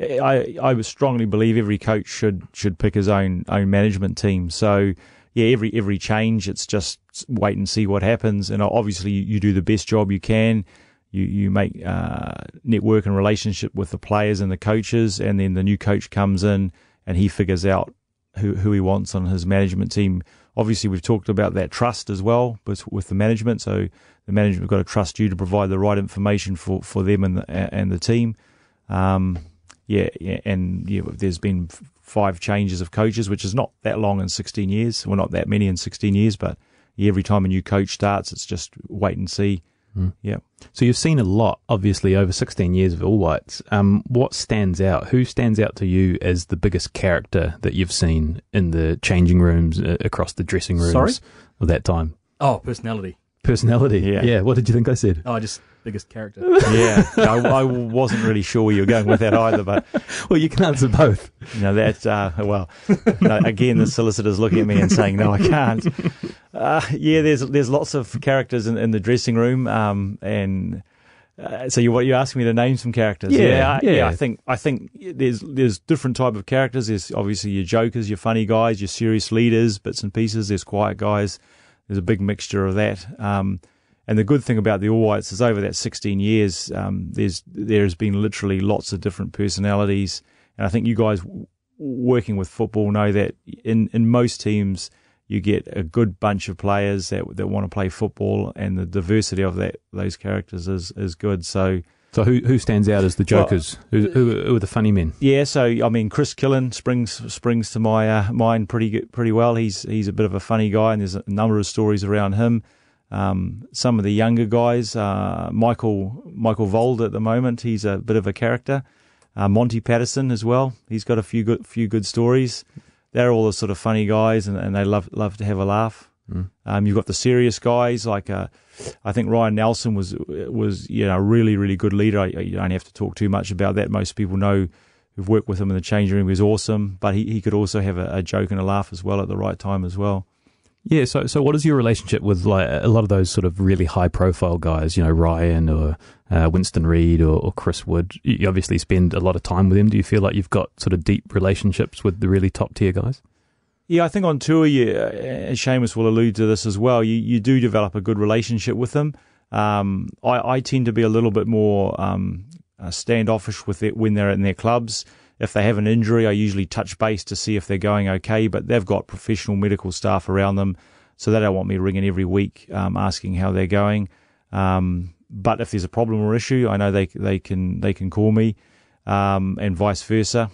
I I would strongly believe every coach should should pick his own own management team. So yeah, every every change, it's just wait and see what happens. And obviously, you, you do the best job you can. You you make uh, network and relationship with the players and the coaches, and then the new coach comes in and he figures out who who he wants on his management team. Obviously, we've talked about that trust as well with, with the management. So the management have got to trust you to provide the right information for, for them and the, and the team. Um, yeah, yeah, and yeah, there's been f- five changes of coaches, which is not that long in sixteen years. Well, not that many in sixteen years, but yeah, every time a new coach starts, it's just wait and see. Mm. Yeah. So you've seen a lot, obviously, over sixteen years of All Whites. Um, what stands out? Who stands out to you as the biggest character that you've seen in the changing rooms, uh, across the dressing rooms Sorry? of that time? Oh, personality. Personality. Yeah. Yeah. What did you think I said? Oh, just biggest character. Yeah, I, I wasn't really sure where you were going with that either, but Well, you can answer both. you know that. Uh, well, no, again, the solicitor's looking at me and saying, "No, I can't." Uh, yeah, there's there's lots of characters in, in the dressing room, um, and uh, so you what you asking me to name some characters? Yeah, I, yeah. I think I think there's there's different type of characters. There's obviously your jokers, your funny guys, your serious leaders, bits and pieces. There's quiet guys. There's a big mixture of that. Um, And the good thing about the All Whites is over that sixteen years, um, there's there's been literally lots of different personalities. And I think you guys w- working with football know that in, in most teams you get a good bunch of players that that want to play football, and the diversity of that those characters is, is good. So So who who stands out as the jokers? Well, who, who who are the funny men? Yeah, so I mean, Chris Killen springs springs to my uh, mind pretty good, pretty well. He's he's a bit of a funny guy, and there's a number of stories around him. Um, some of the younger guys, uh, Michael Michael Vold at the moment, he's a bit of a character. Uh, Monty Patterson as well. He's got a few good few good stories. They're all the sort of funny guys, and, and they love love to have a laugh. Mm. Um, you've got the serious guys like uh, I think Ryan Nelson was was you know a really really good leader. I, you don't have to talk too much about that. Most people know who've worked with him in the changing room. He was awesome, but he, he could also have a, a joke and a laugh as well at the right time as well. Yeah, so so what is your relationship with like a lot of those sort of really high profile guys, you know, Ryan or uh, Winston Reid or, or Chris Wood? You obviously spend a lot of time with them. Do you feel like you've got sort of deep relationships with the really top tier guys? Yeah, I think on tour, you, and Seamus will allude to this as well, you, you do develop a good relationship with them. Um, I, I tend to be a little bit more um, uh, standoffish with it when they're in their clubs. If they have an injury, I usually touch base to see if they're going okay, but they've got professional medical staff around them, so they don't want me ringing every week um, asking how they're going. Um, but if there's a problem or issue, I know they they can they can call me, um, and vice versa.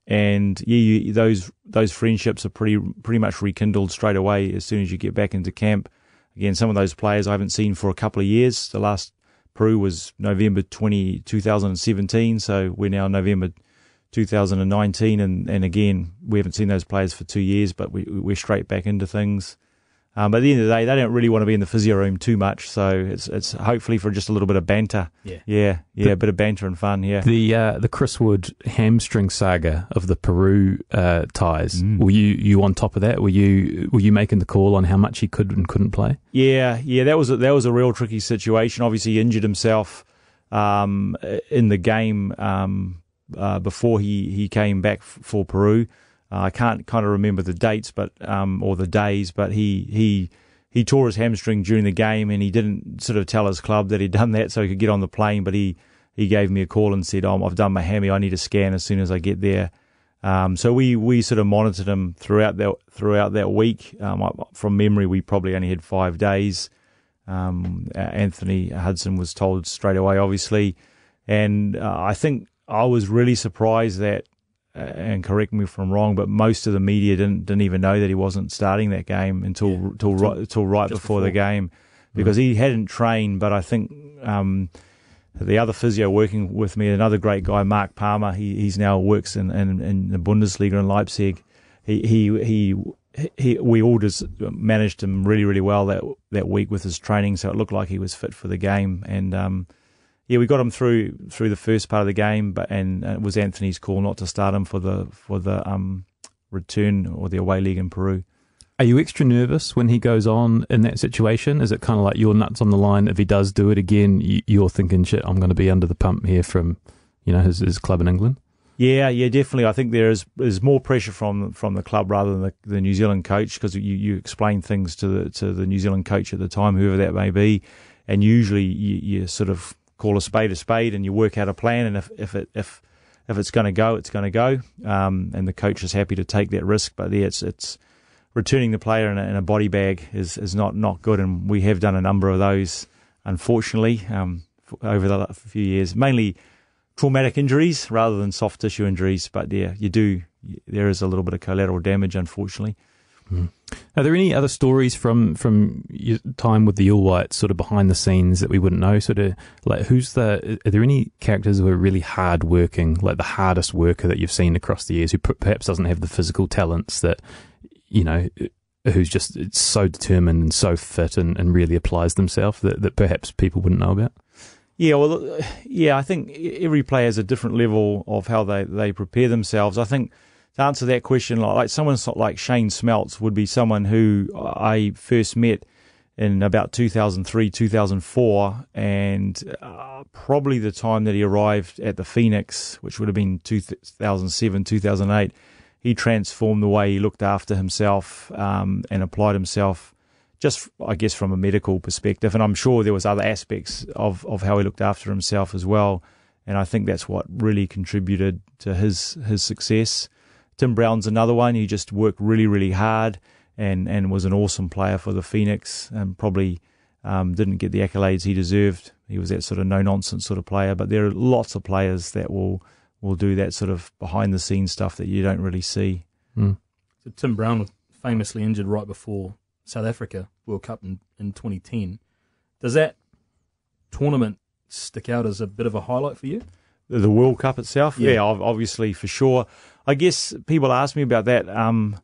And yeah, you, those those friendships are pretty pretty much rekindled straight away as soon as you get back into camp. Again, some of those players I haven't seen for a couple of years. The last Peru was November twentieth, twenty seventeen, so we're now November two thousand nineteen, and, and again, we haven't seen those players for two years, but we, we're straight back into things. Um, but at the end of the day, they don't really want to be in the physio room too much, so it's it's hopefully for just a little bit of banter. Yeah, yeah, yeah, the, a bit of banter and fun. Yeah, the uh, the Chris Wood hamstring saga of the Peru uh, ties. Mm. Were you you on top of that? Were you were you making the call on how much he could and couldn't play? Yeah, yeah, that was a, that was a real tricky situation. Obviously, he injured himself um, in the game um, uh, before he, he came back f- for Peru. Uh, I can't kind of remember the dates, but um, or the days, but he he he tore his hamstring during the game, and he didn't sort of tell his club that he'd done that so he could get on the plane. But he, he gave me a call and said, "Oh, I've done my hammy. I need a scan as soon as I get there." Um, so we, we sort of monitored him throughout that throughout that week. Um, from memory, we probably only had five days. Um, Anthony Hudson was told straight away, obviously, and uh, I think I was really surprised that. And correct me if I'm wrong, but most of the media didn't didn't even know that he wasn't starting that game until yeah, until right until right before, before the game, because right. he hadn't trained. But I think um, the other physio working with me, another great guy, Mark Palmer, he he's now works in, in, in the Bundesliga in Leipzig. He he he. He, we all just managed him really really well that that week with his training, so it looked like he was fit for the game. And um, Yeah, we got him through through the first part of the game, but and it was Anthony's call not to start him for the for the um, return or the away leg in Peru. Are you extra nervous when he goes on in that situation? Is it kind of like your nuts on the line? If he does do it again, you're thinking, shit, I'm going to be under the pump here from, you know, his, his club in England? Yeah, yeah, definitely. I think there is is more pressure from from the club rather than the, the New Zealand coach, because you, you explain things to the to the New Zealand coach at the time, whoever that may be, and usually you, you sort of call a spade a spade, and you work out a plan. And if if it if if it's going to go, it's going to go. Um, and the coach is happy to take that risk. But yeah, it's it's returning the player in a, in a body bag is is not not good, and we have done a number of those, unfortunately, um, over the few years, mainly traumatic injuries rather than soft tissue injuries. But yeah, you do there is a little bit of collateral damage, unfortunately. Mm. Are there any other stories from, from your time with the All Whites, sort of behind the scenes, that we wouldn't know? Sort of like, who's the? Are there any characters who are really hard working, like the hardest worker that you've seen across the years, who perhaps doesn't have the physical talents that, you know, who's just so determined and so fit and, and really applies themselves that, that perhaps people wouldn't know about? Yeah, well, yeah, I think every player has a different level of how they, they prepare themselves. I think to answer that question, like, like someone like Shane Smeltz would be someone who I first met in about two thousand three, two thousand four, and uh, probably the time that he arrived at the Phoenix, which would have been two thousand seven, two thousand eight, he transformed the way he looked after himself um, and applied himself, just, I guess, from a medical perspective. And I'm sure there was other aspects of, of how he looked after himself as well. And I think that's what really contributed to his his success. Tim Brown's another one. He just worked really, really hard and, and was an awesome player for the Phoenix, and probably um, didn't get the accolades he deserved. He was that sort of no-nonsense sort of player, but there are lots of players that will will do that sort of behind-the-scenes stuff that you don't really see. Mm. So Tim Brown was famously injured right before South Africa World Cup in, in twenty ten. Does that tournament stick out as a bit of a highlight for you? The World Cup itself? Yeah, yeah obviously, for sure. I guess people ask me about that. Um,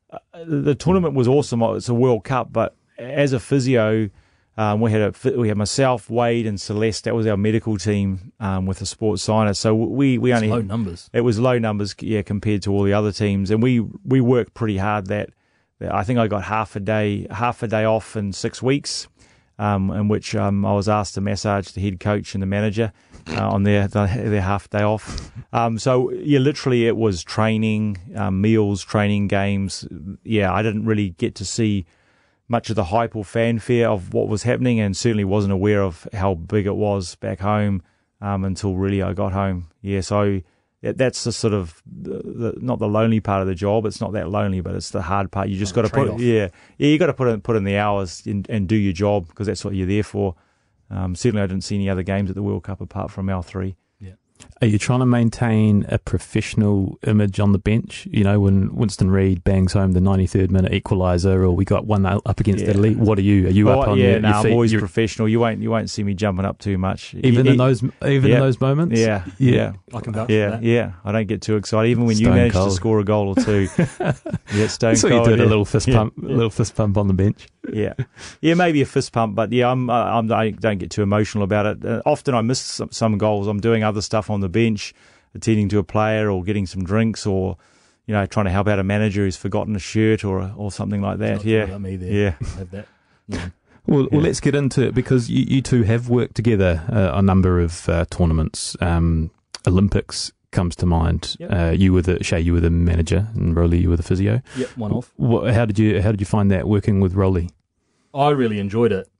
the tournament was awesome. It's a World Cup, but as a physio, um, we had a, we had myself, Wade, and Celeste. That was our medical team um, with the sports scientist. So we we it's only low numbers. It was low numbers, yeah, compared to all the other teams, and we we worked pretty hard. That, that I think I got half a day half a day off in six weeks. Um, in which um, I was asked to massage the head coach and the manager uh, on their their half day off. Um, so yeah, literally it was training, um, meals, training, games. Yeah, I didn't really get to see much of the hype or fanfare of what was happening, and certainly wasn't aware of how big it was back home um, until really I got home. Yeah, so that's the sort of the, the, not the lonely part of the job. It's not that lonely, but it's the hard part. You just got to put yeah yeah you got to put in put in the hours and, and do your job, because that's what you're there for. Um, certainly, I didn't see any other games at the World Cup apart from our three. Yeah. Are you trying to maintain a professional image on the bench? You know, when Winston Reid bangs home the ninety-third minute equaliser, or we got one up against yeah. Italy, what are you? Are you well, up on yeah, your, no, your I'm feet? always You're, professional. You won't you won't see me jumping up too much. even you, in those even yeah. in those moments. Yeah, yeah, I can vouch yeah, for that. yeah. I don't get too excited. Even when Stone you manage cold. to score a goal or two, yeah, stone so cold. you did yeah. a little fist yeah. pump, a little fist pump on the bench. Yeah, yeah, maybe a fist pump, but yeah, I'm, I'm I don't get too emotional about it. Uh, often I miss some, some goals. I'm doing other stuff on the bench, attending to a player or getting some drinks, or you know, trying to help out a manager who's forgotten a shirt or or something like that. Not Yeah, about me there. yeah. I have that. Yeah. Well, Yeah. well, let's get into it, because you, you two have worked together uh, a number of uh, tournaments. Um, Olympics comes to mind. Yep. Uh, you were the Shay, you were the manager, and Rolly, you were the physio. Yep, one off. What, how did you how did you find that working with Rolly? I really enjoyed it.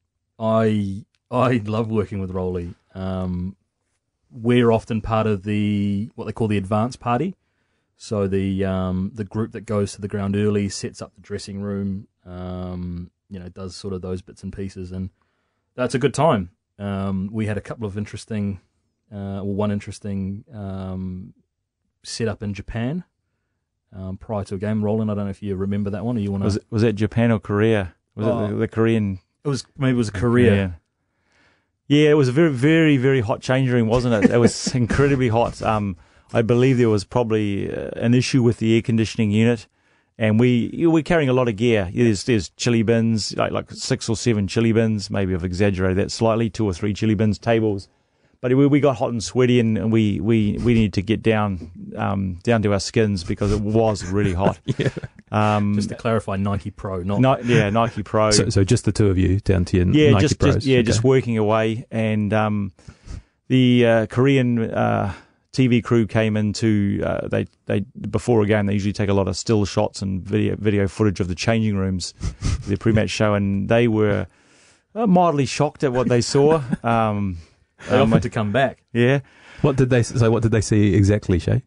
I I love working with Rolly. Um, we're often part of the what they call the advance party. So the um, the group that goes to the ground early, sets up the dressing room, um, you know, does sort of those bits and pieces, and that's a good time. Um, we had a couple of interesting, uh, or one interesting um, setup in Japan um, prior to a game. Roland, I don't know if you remember that one, or you want to? Was it, was that Japan or Korea? Was Oh. it the, the Korean? It was maybe it was Korea. Yeah. Yeah, it was a very, very, very hot change room, wasn't it? It was incredibly hot. Um, I believe there was probably uh, an issue with the air conditioning unit, and we you know, we're carrying a lot of gear. There's there's chili bins, like like six or seven chili bins. Maybe I've exaggerated that slightly. Two or three chili bins, tables. But we, we got hot and sweaty, and, and we, we, we needed to get down um, down to our skins because it was really hot. yeah. Um, Just to clarify, Nike Pro, not Ni- yeah, Nike Pro. So, so just the two of you down to your yeah, Nike just, Pros. just yeah, Okay. just working away, and um, the uh, Korean uh, T V crew came into uh, they they before a game they usually take a lot of still shots and video video footage of the changing rooms, their pre-match show, and they were uh, mildly shocked at what they saw. Um, they um, offered to come back. yeah, What did they so? What did they see exactly, Shay?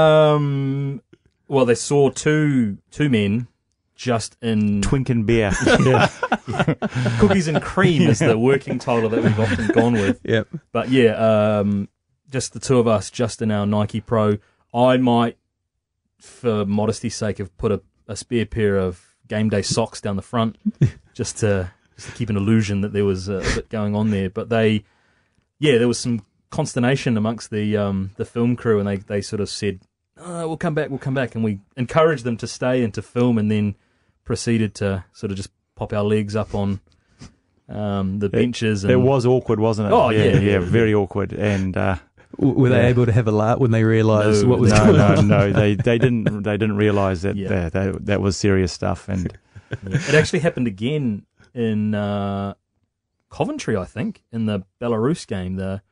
Um, well, they saw two two men just in Twink and Bear. yeah. cookies and cream is the working title that we've often gone with. Yep. But yeah, um, just the two of us, just in our Nike Pro. I might, for modesty's sake, have put a, a spare pair of game day socks down the front, just to just to keep an illusion that there was a, a bit going on there. But they, yeah, there was some consternation amongst the um, the film crew, and they, they sort of said, oh, we'll come back, we'll come back. And we encouraged them to stay and to film, and then proceeded to sort of just pop our legs up on um, the benches. And It was awkward, wasn't it? Oh, yeah, yeah, yeah. very awkward. And uh, W- Were they Yeah. able to have a laugh when they realised No, what was no, going no, on? no, they they didn't they didn't realise that, Yeah. that that that was serious stuff. And Yeah. It actually happened again in uh, Coventry, I think, in the Belarus game. The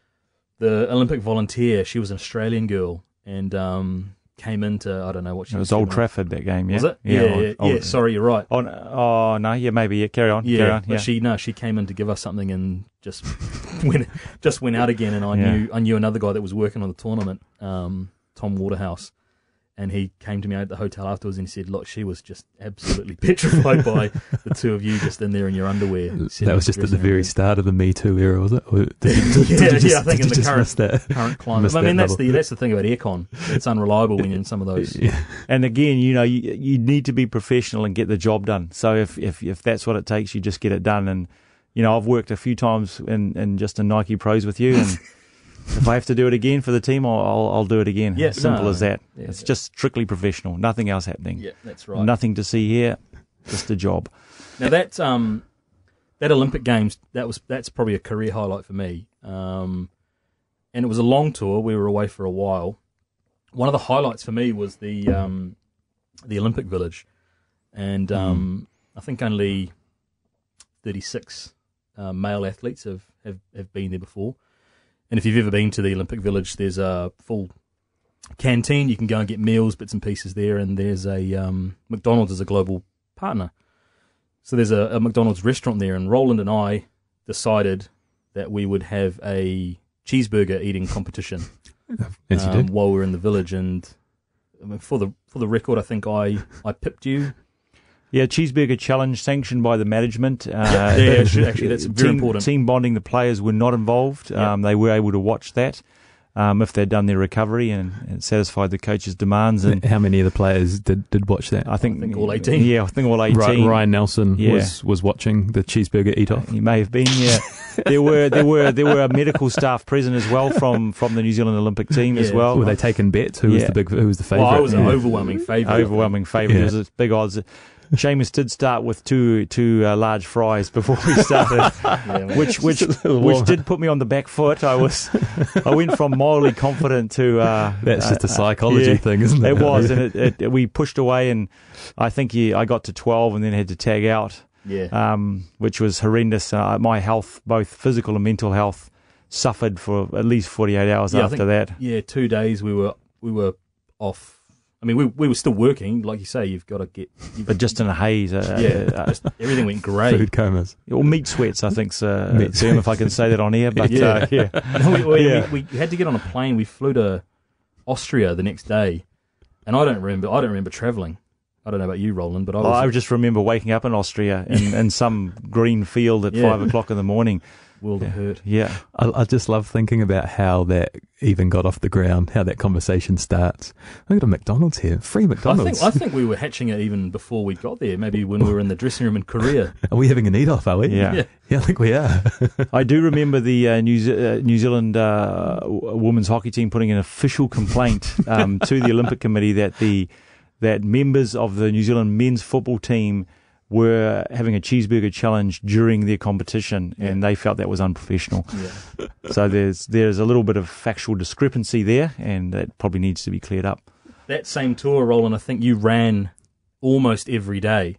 the Olympic volunteer, she was an Australian girl, and um, came into, I don't know what she it was was Old doing. Trafford, that game. Yeah, Was it? Yeah, yeah, old- yeah, old- sorry, you're right. Oh, no, oh no, yeah, maybe. Yeah, carry on. Yeah, carry on. but Yeah. she no, she came in to give us something and just went just went out again. And I Yeah. knew I knew another guy that was working on the tournament, um, Tom Waterhouse, And he came to me at the hotel afterwards and he said, look, she was just absolutely petrified by the two of you just in there in your underwear. That was just at the very start of the Me Too era, was it? Or did, did, did yeah, just, yeah, I think in the current, that, current climate. I mean, that's the, that's the thing about aircon. It's unreliable when you're in some of those. Yeah. And again, you know, you, you need to be professional and get the job done. So if, if, if that's what it takes, you just get it done. And, you know, I've worked a few times in, in just in Nike Pros with you, and if I have to do it again for the team, I'll I'll, I'll do it again. Yeah, Simple no, as that. Yeah, it's yeah. just strictly professional. Nothing else happening. Yeah, that's right. Nothing to see here. Just a job. Now that um that Olympic Games, that was that's probably a career highlight for me. Um, and it was a long tour. We were away for a while. One of the highlights for me was the um the Olympic Village, and um mm. I think only thirty-six uh, male athletes have, have, have been there before. And if you've ever been to the Olympic Village, there's a full canteen. You can go and get meals, bits and pieces there, and there's a um, McDonald's is a global partner. So there's a, a McDonald's restaurant there, and Roland and I decided that we would have a cheeseburger eating competition As you um, did. while we were in the village. And I mean, for the for the record, I think I, I pipped you. Yeah, cheeseburger challenge sanctioned by the management. Uh, yeah, yeah, actually, that's very team, important. Team bonding, the players were not involved. Yeah. Um, they were able to watch that um, if they'd done their recovery and, and satisfied the coach's demands. And How many of the players did, did watch that? I think, I think all eighteen. Yeah, I think all eighteen. Ryan, Ryan Nelson Yeah. was, was watching the cheeseburger eat off. He may have been. Yeah, there were there were there were medical staff present as well from, from the New Zealand Olympic team as Yeah. well. Were they taking bets? Who was Yeah. the big? Who was the favourite? Well, I was an Yeah. overwhelming favourite. Overwhelming favourite. Yeah. It was big odds. Seamus did start with two two uh, large fries before we started, Yeah, which which Just a little which warm. did put me on the back foot. I was I went from mildly confident to uh, That's just a uh, psychology yeah. thing, isn't it? It was, and it, it, we pushed away, and I think yeah, I got to twelve, and then had to tag out, yeah. um, which was horrendous. Uh, my health, both physical and mental health, suffered for at least forty-eight hours Yeah, I after think- that. Yeah, two days we were we were off. I mean, we we were still working, like you say. You've got to get, you've, But just in a haze. Uh, yeah, uh, just everything went grey. Food comas. or meat sweats, I think's a Meat term, if I can say that on air. But Yeah. uh, yeah. No, we, we, Yeah. we, we had to get on a plane. We flew to Austria the next day, and I don't remember. I don't remember travelling. I don't know about you, Roland, but I was. I just remember waking up in Austria in, in some green field at Yeah. five o'clock in the morning. world of hurt. Yeah. I, I just love thinking about how that even got off the ground, how that conversation starts. I've got a McDonald's here, free I McDonald's. think I think we were hatching it even before we got there. Maybe when we were in the dressing room in Korea. Are we having an eat off? Are we? Yeah. Yeah. yeah, I think we are. I do remember the uh, New, Ze- uh, New Zealand uh, w- women's hockey team putting an official complaint um, to the Olympic Committee that the that members of the New Zealand men's football team were having a cheeseburger challenge during their competition, and they felt that was unprofessional. Yeah. So there's there's a little bit of factual discrepancy there, and that probably needs to be cleared up. That same tour, Roland, I think you ran almost every day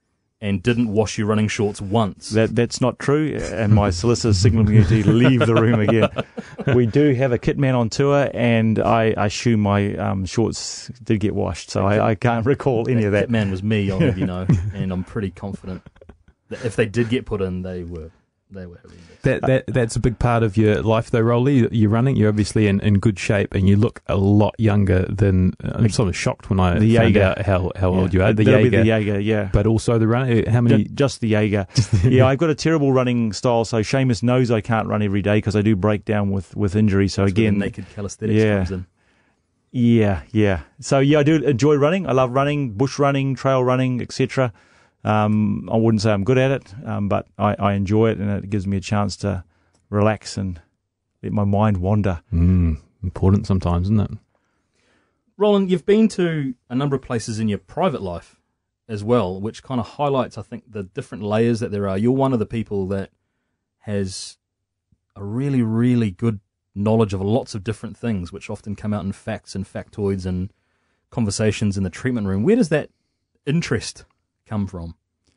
and didn't wash your running shorts once. That that's not true, and my solicitor signalled me to leave the room again. We do have a kit man on tour, and I, I assume my um, shorts did get washed, so I, I can't recall any of that. man was me, I'll have you know, and I'm pretty confident that if they did get put in, they were they were horrendous. That that that's a big part of your life, though, Rolly. You're running. You're obviously in, in good shape, and you look a lot younger than. I'm sort of shocked when I The found Jaeger. out how, how Yeah. old you are. The That'll be Jaeger, the Jaeger, yeah. but also the running. How many? Ju- Just the Jaeger. Yeah, I've got a terrible running style, so Seamus knows I can't run every day because I do break down with, with injury. So That's where again, the naked calisthenics yeah. comes in. yeah, yeah. So yeah, I do enjoy running. I love running, bush running, trail running, et cetera. Um, I wouldn't say I'm good at it, um, but I, I enjoy it, and it gives me a chance to relax and let my mind wander. Mm, important sometimes, isn't it? Roland, you've been to a number of places in your private life as well, which kind of highlights, I think, the different layers that there are. You're one of the people that has a really, really good knowledge of lots of different things, which often come out in facts and factoids and conversations in the treatment room. Where does that interest come from?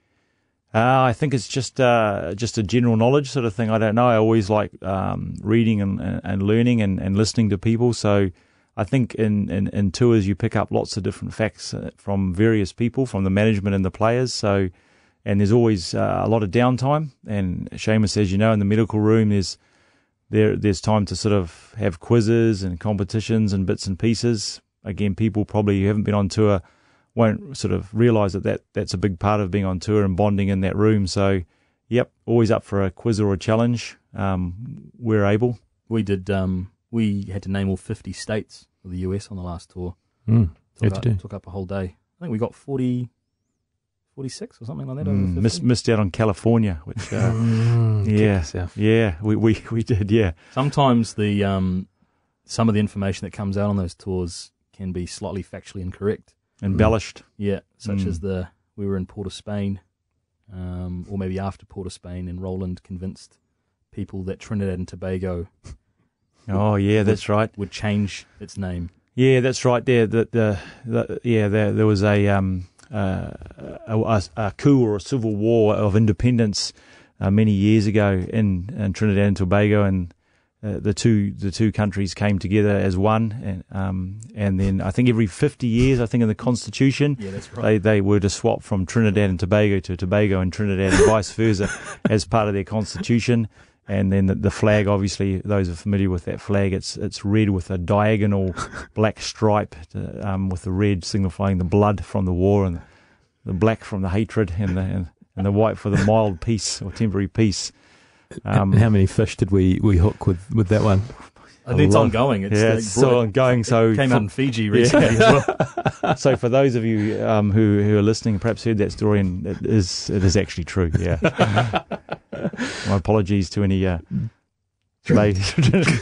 Uh, I think it's just uh, just a general knowledge sort of thing. I don't know. I always like um, reading and, and learning and, and listening to people. So I think in, in, in tours you pick up lots of different facts uh, from various people, from the management and the players. So, and there's always uh, a lot of downtime. And Seamus, as you know, in the medical room, there's there there's time to sort of have quizzes and competitions and bits and pieces. again, people probably who haven't been on tour won't sort of realise that, that that's a big part of being on tour and bonding in that room. So, yep, always up for a quiz or a challenge. Um, we're able. We did. Um, we had to name all fifty states of the U S on the last tour. Mm, took, had up, to do. took up a whole day. I think we got forty, forty-six or something like that. Mm, over missed, missed out on California, which uh, Mm, yeah, kick yourself. yeah, we, we we did, yeah. Sometimes the um, some of the information that comes out on those tours can be slightly factually incorrect. Embellished. Yeah, such Mm. as the we were in Port of Spain, um, or maybe after Port of Spain, and Roland convinced people that Trinidad and Tobago Oh yeah, that's right. would change its name. Yeah, that's right. There, the, the, the yeah, there, there was a, um, uh, a, a, a coup or a civil war of independence uh, many years ago in, in Trinidad and Tobago, and uh, the two the two countries came together as one, and um, and then I think every fifty years, I think in the Constitution, Yeah, that's right. they they were to swap from Trinidad and Tobago to Tobago and Trinidad and vice versa as part of their Constitution. And then the, the flag, obviously, those are familiar with that flag. It's it's red with a diagonal black stripe, to, um, with the red signifying the blood from the war, and the black from the hatred, and the and, and the white for the mild peace or temporary peace. Um, And how many fish did we, we hook with, with that one? I think it's lot. ongoing. It's, yeah, they it's brought still it- ongoing. So it came for- out in Fiji recently as well. so for those of you um, who who are listening, perhaps heard that story, and it is it is actually true. Yeah. My apologies to any uh, ladies.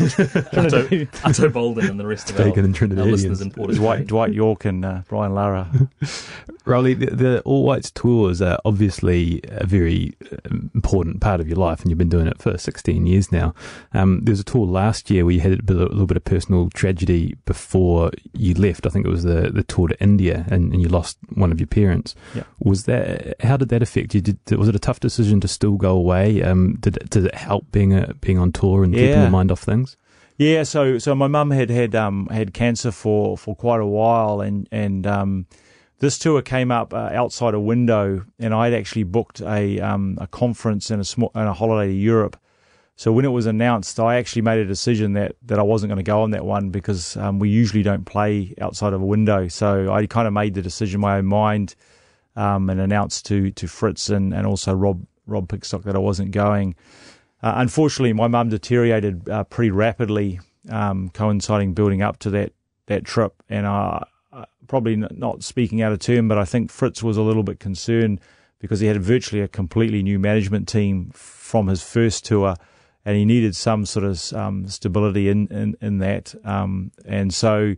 Atto, Atto Bolden and the rest of our, Bacon and our Trinidadians. listeners in Port of Dwight, Spain. Dwight York and uh, Brian Lara. Rowley, the, the All Whites tours are obviously a very um, important part of your life, and you've been doing it for sixteen years now. Um, there was a tour last year where you had a, bit, a little bit of personal tragedy before you left. I think it was the, the tour to India, and, and you lost one of your parents. Yeah. Was that? How did that affect you? Did, was it a tough decision to still go away? Um, did it, did it help being a, being on tour and keeping Yeah. your mind off things? Yeah, so so my mum had had um had cancer for, for quite a while, and and um this tour came up uh, outside a window, and I'd actually booked a um a conference and a small and a holiday to Europe. So when it was announced, I actually made a decision that, that I wasn't going to go on that one, because um, we usually don't play outside of a window. So I kind of made the decision in my own mind, um, and announced to to Fritz and, and also Rob Rob Pickstock that I wasn't going. Uh, unfortunately, my mum deteriorated uh, pretty rapidly, um, coinciding building up to that, that trip. And uh, uh, probably n- not speaking out of turn, but I think Fritz was a little bit concerned because he had virtually a completely new management team from his first tour, and he needed some sort of um, stability in, in, in that. Um, and so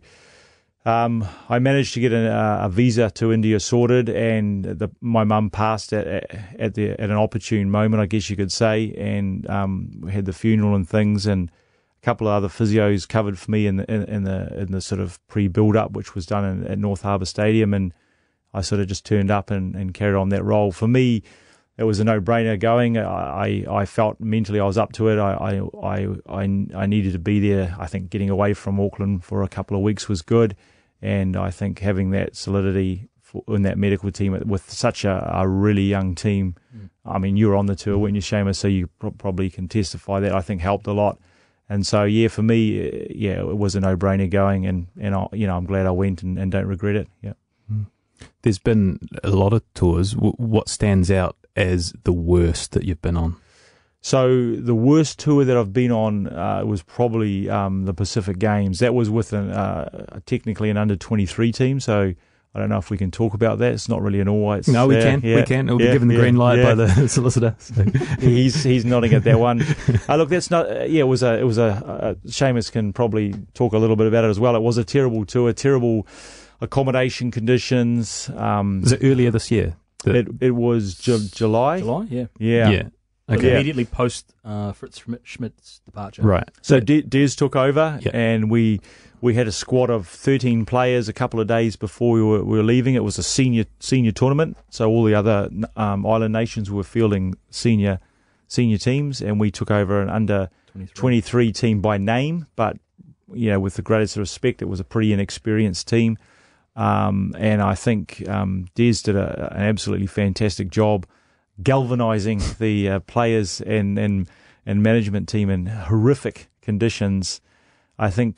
um, I managed to get a, a visa to India sorted, and the, my mum passed at, at, the, at an opportune moment, I guess you could say, and um, we had the funeral and things, and a couple of other physios covered for me in the, in, in the, in the sort of pre-build-up, which was done in, at North Harbour Stadium, and I sort of just turned up and, and carried on that role. For me, it was a no-brainer going. I, I felt mentally I was up to it. I, I, I, I needed to be there. I think getting away from Auckland for a couple of weeks was good. And I think having that solidity for, in that medical team with such a, a really young team, mm. I mean, you were on the tour, weren't you, Seamus? So you pro- probably can testify that, I think, helped a lot. And so, yeah, for me, yeah, it was a no-brainer going. And, and I, you know, I'm glad I went and, and don't regret it. Yeah. Mm. There's been a lot of tours. W- what stands out as the worst that you've been on? So the worst tour that I've been on uh, was probably um, the Pacific Games. That was with an, uh, technically an under twenty-three team. So I don't know if we can talk about that. It's not really an all whites. No, we yeah, can. Yeah, we can. It'll yeah, be given the yeah, green light yeah. by the solicitor. So. he's he's nodding at that one. Uh, look, that's not. Uh, yeah, it was a it was a. Uh, Seamus can probably talk a little bit about it as well. It was a terrible tour, terrible accommodation conditions. Um, was it earlier this year? The, it it was Ju- July. July, yeah. Yeah. yeah. Okay. Yeah. Immediately post uh, Fritz Schmidt, Schmidt's departure. Right. So De- Des took over, Yeah. and we we had a squad of thirteen players a couple of days before we were, we were leaving. It was a senior senior tournament, so all the other um, island nations were fielding senior senior teams, and we took over an under twenty-three team by name, but you know, with the greatest respect, it was a pretty inexperienced team, um, and I think um, Des did a, an absolutely fantastic job galvanizing the uh, players and, and and management team in horrific conditions. I think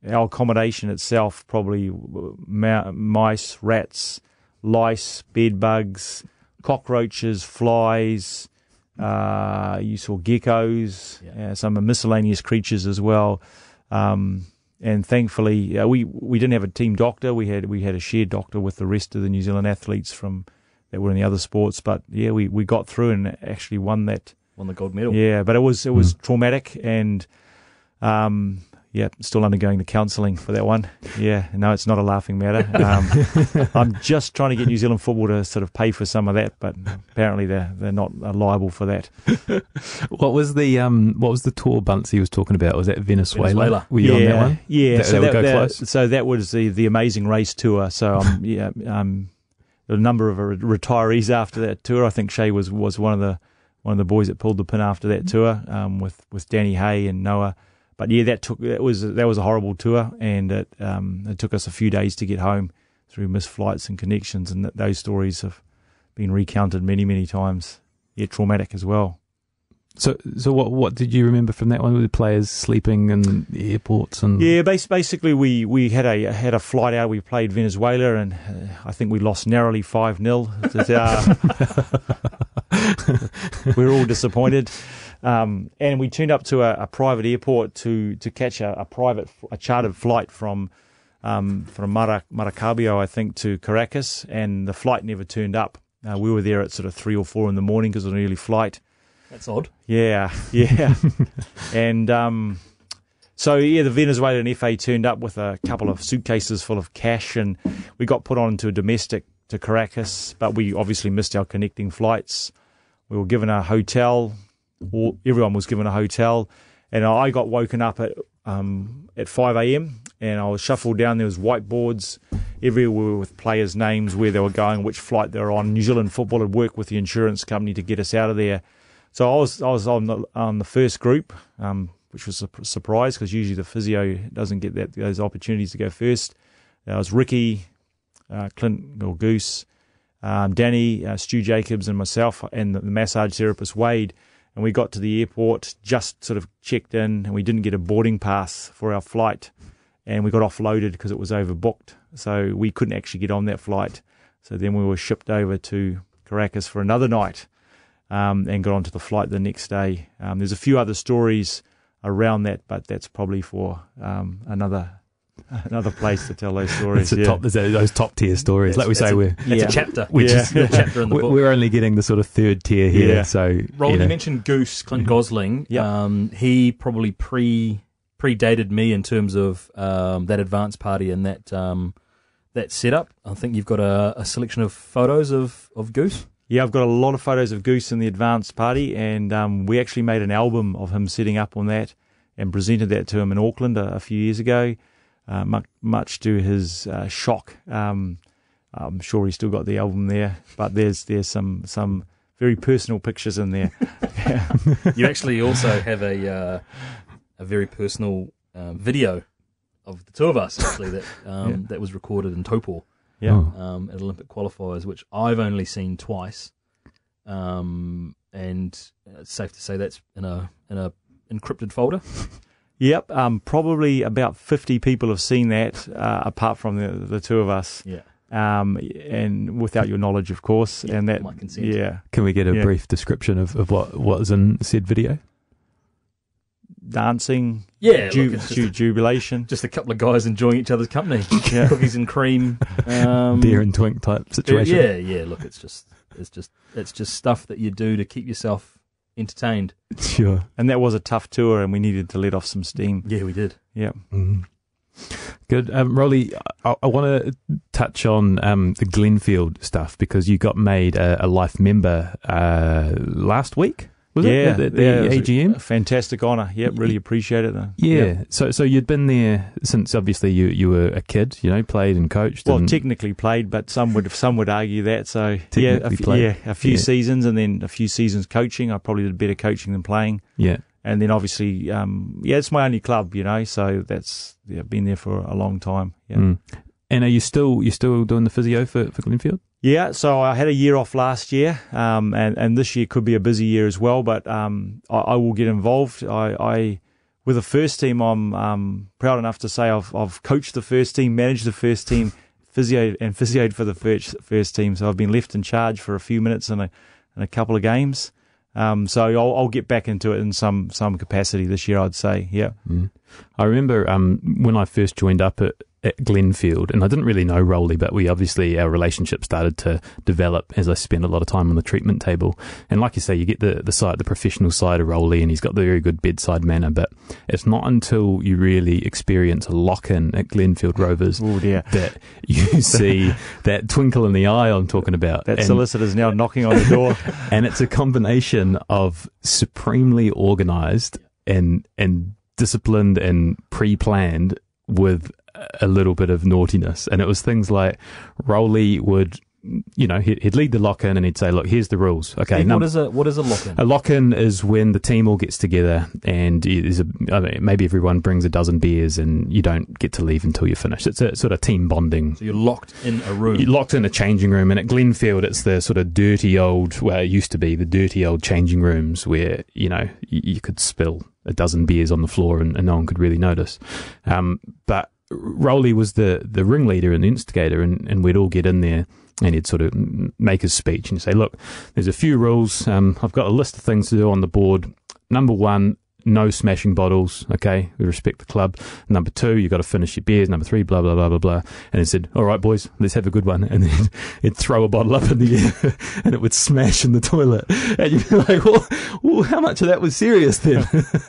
our accommodation itself, probably ma- mice, rats, lice, bed bugs, cockroaches, flies. Uh, you saw geckos, yeah. uh, some miscellaneous creatures as well. Um, and thankfully, uh, we we didn't have a team doctor. We had we had a shared doctor with the rest of the New Zealand athletes from that were in the other sports. But yeah, we, we got through and actually won that. Won the gold medal. Yeah, but it was it was mm. traumatic, and um, yeah, still undergoing the counselling for that one. Yeah, no, it's not a laughing matter. Um, I'm just trying to get New Zealand football to sort of pay for some of that, but apparently they're they're not liable for that. What was the um what was the tour Bunsey was talking about? Was that Venezuela? Venezuela. Were you yeah, on that one? Yeah, that, so that, that, go that, close? so that was the the Amazing Race tour. So um, yeah, um, a number of retirees after that tour. I think Shay was was one of the one of the boys that pulled the pin after that tour, um, with with Danny Hay and Noah. But yeah, that took that was that was a horrible tour, and it um, it took us a few days to get home through missed flights and connections, and th- those stories have been recounted many many times. Yeah, traumatic as well. So, so what what did you remember from that one with the players sleeping in the airports and? Yeah, bas- basically we, we had a had a flight out. We played Venezuela, and uh, I think we lost narrowly five nil. Uh, we were all disappointed, um, and we turned up to a, a private airport to to catch a, a private a chartered flight from um, from Mara, Maracaibo, I think, to Caracas, and the flight never turned up. Uh, we were there at sort of three or four in the morning because it was an early flight. That's odd. Yeah, yeah. and um, so, yeah, the Venezuelan F A turned up with a couple of suitcases full of cash, and we got put on to a domestic to Caracas, but we obviously missed our connecting flights. We were given a hotel. All, everyone was given a hotel, and I got woken up at um, at five a.m, and I was shuffled down. There was whiteboards everywhere with players' names, where they were going, which flight they were on. New Zealand Football had worked with the insurance company to get us out of there. So I was I was on the on the first group, um, which was a surprise because usually the physio doesn't get that those opportunities to go first. There was Ricky, uh, Clint or Goose, um, Danny, uh, Stu Jacobs, and myself, and the, the massage therapist Wade. And we got to the airport, just sort of checked in, and we didn't get a boarding pass for our flight, and we got offloaded because it was overbooked. So we couldn't actually get on that flight. So then we were shipped over to Caracas for another night. Um, and got onto the flight the next day. Um, there's a few other stories around that, but that's probably for um, another another place to tell those stories. It's yeah. top, those top tier stories. That's, like we say, a, we're it's yeah. a chapter. Which yeah. is a chapter in the book. We're only getting the sort of third tier here. Yeah. So, Roland, you, know. you mentioned Goose, Clint Gosling. Yep. Um, he probably pre predated me in terms of um, that advance party and that um, that setup. I think you've got a, a selection of photos of, of Goose. Yeah, I've got a lot of photos of Goose in the advance party, and um, we actually made an album of him setting up on that and presented that to him in Auckland a, a few years ago, uh, much, much to his uh, shock. Um, I'm sure he's still got the album there, but there's there's some some very personal pictures in there. You actually also have a uh, a very personal um, video of the two of us, actually, that um, Yeah. that was recorded in Taupo. Yeah. Oh. Um, at Olympic qualifiers, which I've only seen twice, um, and it's safe to say that's in a in a encrypted folder. Yep, um, probably about fifty people have seen that, uh, apart from the the two of us. Yeah, Um, and without your knowledge, of course. Yeah, and that, my consent. yeah, Can we get a Yeah. brief description of, of what was in said video? dancing, yeah. ju- look, it's just, ju- a, jubilation. just a couple of guys enjoying each other's company, Yeah. cookies and cream, um, Beer and twink type situation. Yeah, yeah. Look, it's just it's just it's just stuff that you do to keep yourself entertained. Sure. And that was a tough tour, and we needed to let off some steam. Yeah, we did. Yeah. Mm. Good. Um, Rolly, I, I want to touch on um, the Glenfield stuff because you got made a, a life member uh, last week, was yeah, it? The, the, yeah, it was A G M? a fantastic honour. Yep, really appreciate it. Though. Yeah. Yep. So so you'd been there since obviously you, you were a kid, you know, played and coached. Well, and technically played, but some would some would argue that. So yeah, a Technically f- played. yeah, a few Yeah. seasons, and then a few seasons coaching. I probably did better coaching than playing. yeah. And then obviously, um, yeah, it's my only club, you know. So that's yeah, been there for a long time. Yeah. Mm. And are you still you still doing the physio for, for Glenfield? Yeah, so I had a year off last year, um, and, and this year could be a busy year as well, but um, I, I will get involved. I, I with the first team, I'm um, proud enough to say I've, I've coached the first team, managed the first team, physio and physioed for the first, first team. So I've been left in charge for a few minutes in a, in a couple of games. Um, so I'll, I'll get back into it in some, some capacity this year, I'd say. Yeah. Mm. I remember um, when I first joined up at, at Glenfield, and I didn't really know Rolly, but we obviously, our relationship started to develop as I spent a lot of time on the treatment table. And like you say, you get the, the side, the professional side of Rolly, and he's got the very good bedside manner, but it's not until you really experience a lock-in at Glenfield Rovers oh dear. that you see that twinkle in the eye I'm talking about. That and, solicitor's now knocking on the door. And it's a combination of supremely organised and, and disciplined and pre-planned with a little bit of naughtiness. And it was things like Rolly would, you know, he'd, he'd lead the lock-in and he'd say, look, here's the rules. Okay. Steve, num- what is a what is a lock-in? A lock-in is when the team all gets together and there's a, I mean, maybe everyone brings a dozen beers and you don't get to leave until you're finished. It's a sort of team bonding. So you're locked in a room. You're locked in a changing room. And at Glenfield, it's the sort of dirty old, well, it used to be the dirty old changing rooms where, you know, you, you could spill a dozen beers on the floor and, and no one could really notice. Um, but Rolly was the, the ringleader and the instigator, and, and we'd all get in there and he'd sort of make his speech and say, look, there's a few rules. Um, I've got a list of things to do on the board. Number one, no smashing bottles. Okay, we respect the club. Number two, you've got to finish your beers. Number three, blah, blah, blah, blah, blah. And he said, all right, boys, let's have a good one. And then he'd throw a bottle up in the air and it would smash in the toilet. And you'd be like, well, well how much of that was serious then?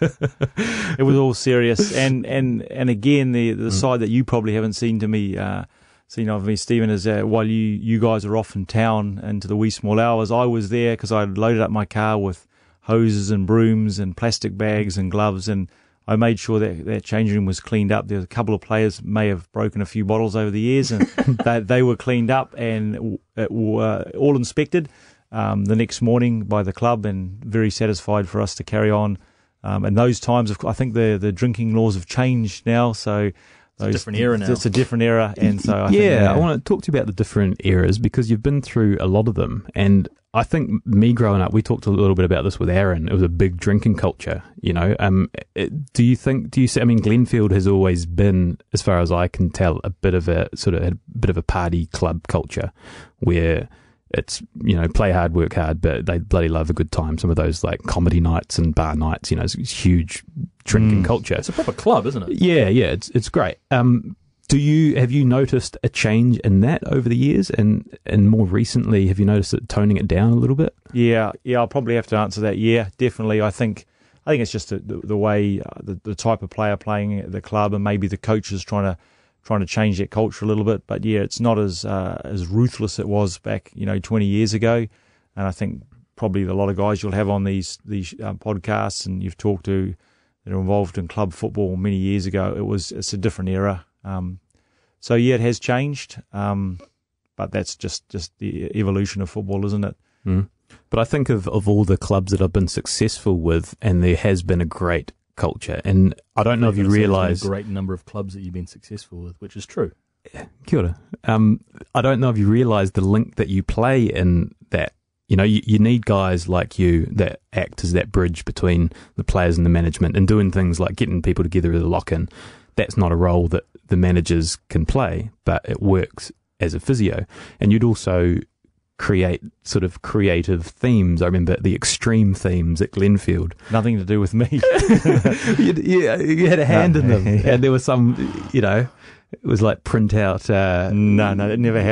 It was all serious. And, and, and again, the, the mm. side that you probably haven't seen to me, uh, seen of me, Stephen, is uh, while you, you guys are off in town into the wee small hours, I was there because I loaded up my car with hoses and brooms and plastic bags and gloves, and I made sure that that changing room was cleaned up. There was a couple of players may have broken a few bottles over the years, and they, they were cleaned up and uh, were all inspected um, the next morning by the club, and very satisfied for us to carry on. Um, and those times, I think the the drinking laws have changed now, so It's a different era now. It's a different era, and so I yeah, think, yeah, I want to talk to you about the different eras because you've been through a lot of them, and I think me growing up, we talked a little bit about this with Aaron. It was a big drinking culture, you know. Um, it, do you think? Do you see? I mean, Glenfield has always been, as far as I can tell, a bit of a sort of a bit of a party club culture, where it's, you know, play hard, work hard, but they bloody love a good time. Some of those like comedy nights and bar nights, you know, it's, it's huge drinking Mm. culture. It's a proper club, isn't it? Yeah, yeah, it's it's great. Um, do you have you noticed a change in that over the years, and and more recently, have you noticed it toning it down a little bit? yeah, yeah. I'll probably have to answer that. Yeah, definitely. I think I think it's just the, the, the way uh, the, the type of player playing at the club, and maybe the coaches trying to trying to change that culture a little bit. But yeah, it's not as uh, as ruthless it was back, you know, twenty years ago. And I think probably a lot of guys you'll have on these these um, podcasts and you've talked to that are involved in club football many years ago, it was it's a different era. Um, so yeah, it has changed, um, but that's just, just the evolution of football, isn't it? Mm. But I think of, of all the clubs that I've been successful with, and there has been a great culture. And I don't know if you realise a great number of clubs that you've been successful with, which is true. Kia ora. Um, I don't know if you realise the link that you play in that. You know, you, you need guys like you that act as that bridge between the players and the management, and doing things like getting people together as a lock-in. That's not a role that the managers can play, but it works as a physio. And you'd also create sort of creative themes. I remember the extreme themes at Glenfield. Nothing to do with me. you, you, you had a hand No. in them, and there was some, you know, it was like print out. Uh, No, no, that never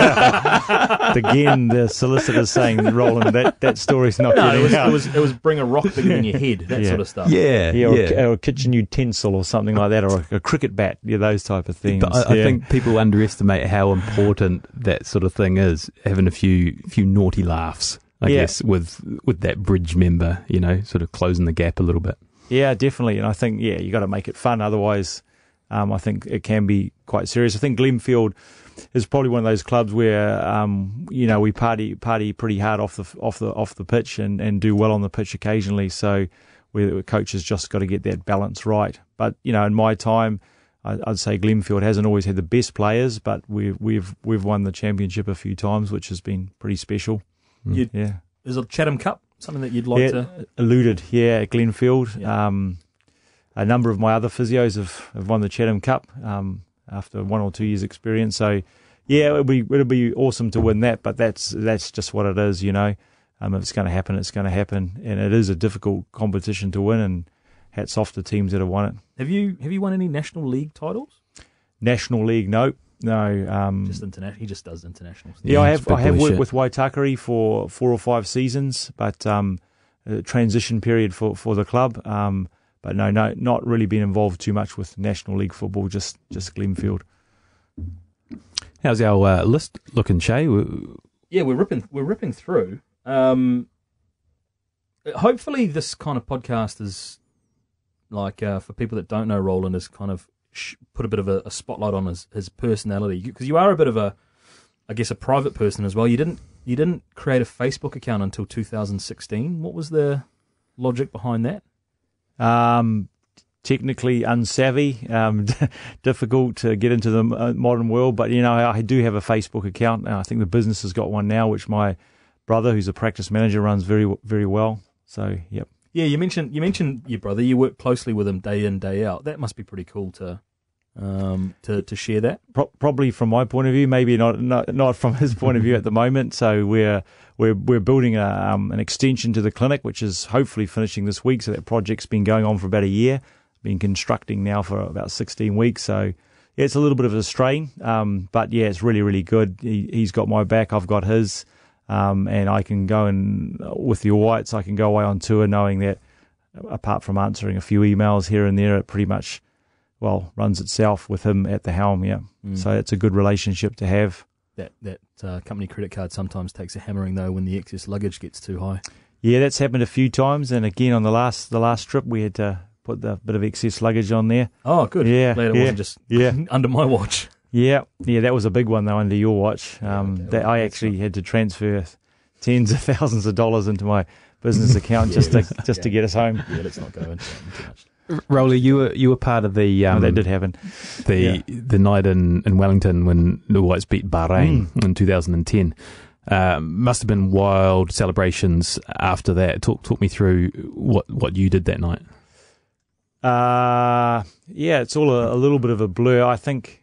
happened. Again, the solicitor's saying, Roland, that, that story's not No, getting it was, out. it was it was bring a rock bigger than your head, that Yeah. sort of stuff. yeah, yeah, or, yeah. A, or a kitchen utensil or something like that, or a, a cricket bat, yeah, those type of things. But I, yeah. I think people underestimate how important that sort of thing is. Having a few few naughty laughs, I Yeah. guess, with with that bridge member, you know, sort of closing the gap a little bit. Yeah, definitely. And I think, yeah, you got to make it fun. Otherwise, um, I think it can be quite serious. I think Glenfield is probably one of those clubs where, um, you know, we party party pretty hard off the off the off the pitch and, and do well on the pitch occasionally. So, where coaches just got to get that balance right. But you know, in my time, I, I'd say Glenfield hasn't always had the best players, but we've we've we've won the championship a few times, which has been pretty special. You'd, Yeah. Is a Chatham Cup something that you'd like yeah, to? alluded, yeah, at Glenfield. Yeah. Um, a number of my other physios have, have won the Chatham Cup um, after one or two years' experience. So, yeah, it'll be it'll be awesome to win that, but that's that's just what it is, you know. Um, if it's going to happen, it's going to happen, and it is a difficult competition to win. And hats off to teams that have won it. Have you have you won any National League titles? National League, no, no. Um, just international. He just does international stuff. Yeah, I have. I have worked shit. with Waitakere for four or five seasons, but um, a transition period for, for the club. Um, but no, no, not really been involved too much with National League football. Just just Glenfield. How's our uh, list looking, Shay? We- Yeah, we're ripping we're ripping through. Um, hopefully, this kind of podcast is like uh, for people that don't know Roland, is kind of sh- put a bit of a, a spotlight on his, his personality, because you are a bit of a, I guess, a private person as well. You didn't you didn't create a Facebook account until two thousand sixteen. What was the logic behind that? Um, technically unsavvy, um, difficult to get into the modern world. But, you know, I do have a Facebook account. And I think the business has got one now, which my brother, who's a practice manager, runs very, very well. So, yep. Yeah, you mentioned you mentioned your brother. You work closely with him day in, day out. That must be pretty cool to um, to to share that. Pro- probably from my point of view, maybe not not, not from his point of view at the moment. So we're we're we're building a, um, an extension to the clinic, which is hopefully finishing this week. So that project's been going on for about a year, been constructing now for about sixteen weeks. So yeah, it's a little bit of a strain, um, but yeah, it's really really good. He, he's got my back, I've got his. Um, and I can go and, with the All Whites, I can go away on tour knowing that, apart from answering a few emails here and there, it pretty much, well, runs itself with him at the helm, yeah. Mm. So it's a good relationship to have. That that uh, company credit card sometimes takes a hammering, though, when the excess luggage gets too high. Yeah, that's happened a few times, and again, on the last the last trip, we had to put the bit of excess luggage on there. Oh, good. Yeah, Glad it yeah, wasn't just yeah. under my watch. Yeah, yeah, that was a big one, though, under your watch. Um, yeah, okay, that well, I actually had to transfer tens of thousands of dollars into my business account yeah, just to yeah. just to get us home. Yeah, let's not go into that too much. Rolly, you were you were part of the um, oh, that did happen. the Yeah. the night in, in Wellington when the Whites beat Bahrain Mm. in two thousand ten. Um, must have been wild celebrations after that. Talk talk me through what, what you did that night. Uh yeah, it's all a, a little bit of a blur. I think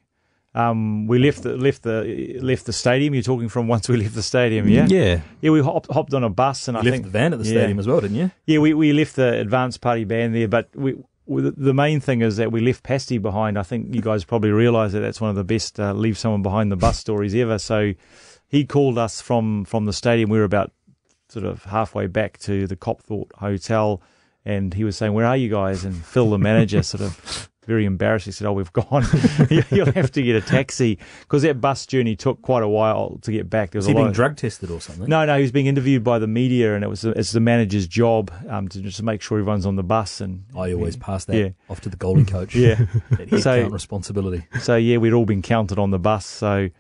um, we left the left the left the stadium. You're talking from once we left the stadium, yeah. Yeah, Yeah, we hopped hopped on a bus, and You I left think the van at the yeah. stadium as well, didn't you? Yeah, we, we left the advanced party band there, but we, we the main thing is that we left Pasty behind. I think you guys probably realise that that's one of the best uh, leave someone behind the bus stories ever. So he called us from, from the stadium. We were about sort of halfway back to the Copthorpe Hotel, and he was saying, "Where are you guys?" And Phil, the manager, sort of very embarrassed, he said, "Oh, we've gone. You'll have to get a taxi," because that bus journey took quite a while to get back. There was, was he a lot being of, drug tested or something? No, no, he was being interviewed by the media, and it was it's the manager's job um, to just make sure everyone's on the bus. And I always pass that yeah. off to the goalie coach. Yeah. That head So- count responsibility. So yeah, we'd all been counted on the bus. So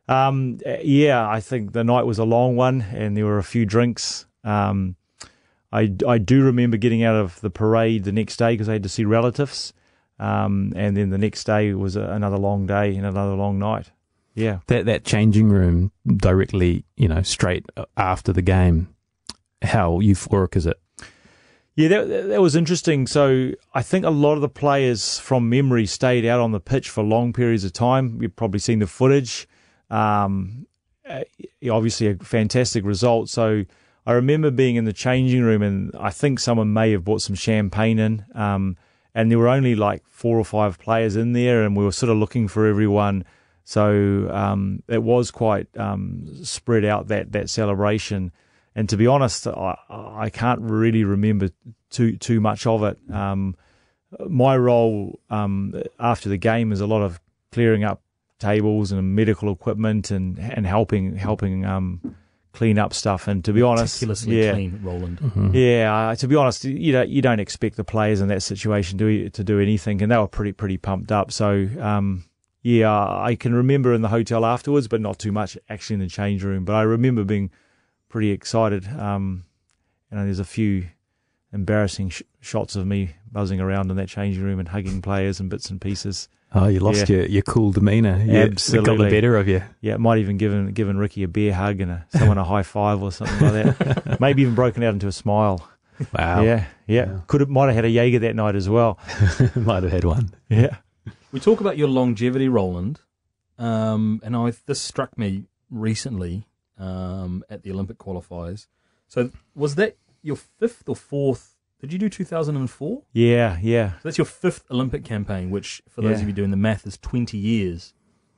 um, yeah, I think the night was a long one, and there were a few drinks. Um, I I do remember getting out of the parade the next day because I had to see relatives, um, and then the next day was a, another long day and another long night. Yeah. that that changing room directly, you know, straight after the game. How euphoric is it? Yeah, that, that was interesting. So I think a lot of the players from memory stayed out on the pitch for long periods of time. You've probably seen the footage. Um, uh, obviously a fantastic result. So I remember being in the changing room, and I think someone may have brought some champagne in. Um, and there were only like four or five players in there, and we were sort of looking for everyone. So um, it was quite um, spread out, that, that celebration. And to be honest, I, I can't really remember too too much of it. Um, my role um, after the game is a lot of clearing up tables and medical equipment and and helping helping um, clean up stuff. And to be honest, Meticulously yeah, clean, Roland. Mm-hmm. yeah. Uh, to be honest, you don't you don't expect the players in that situation to to do anything, and they were pretty pretty pumped up. So. Um, Yeah, I can remember in the hotel afterwards, but not too much actually in the change room. But I remember being pretty excited. Um, you know, there's a few embarrassing sh- shots of me buzzing around in that changing room and hugging players and bits and pieces. Oh, you lost Yeah. your, your cool demeanour. You, Absolutely. It got the better of you. Yeah, it might even given given Ricky a bear hug and a, someone a high five or something like that. Maybe even broken out into a smile. Wow. Yeah, yeah. Yeah. Could have, might have had a Jaeger that night as well. Might have had one. Yeah. We talk about your longevity, Roland, um, and I this struck me recently um, at the Olympic qualifiers. So was that your fifth or fourth? Did you do two thousand four? Yeah, yeah. So that's your fifth Olympic campaign, which, for those Yeah. of you doing the math, is twenty years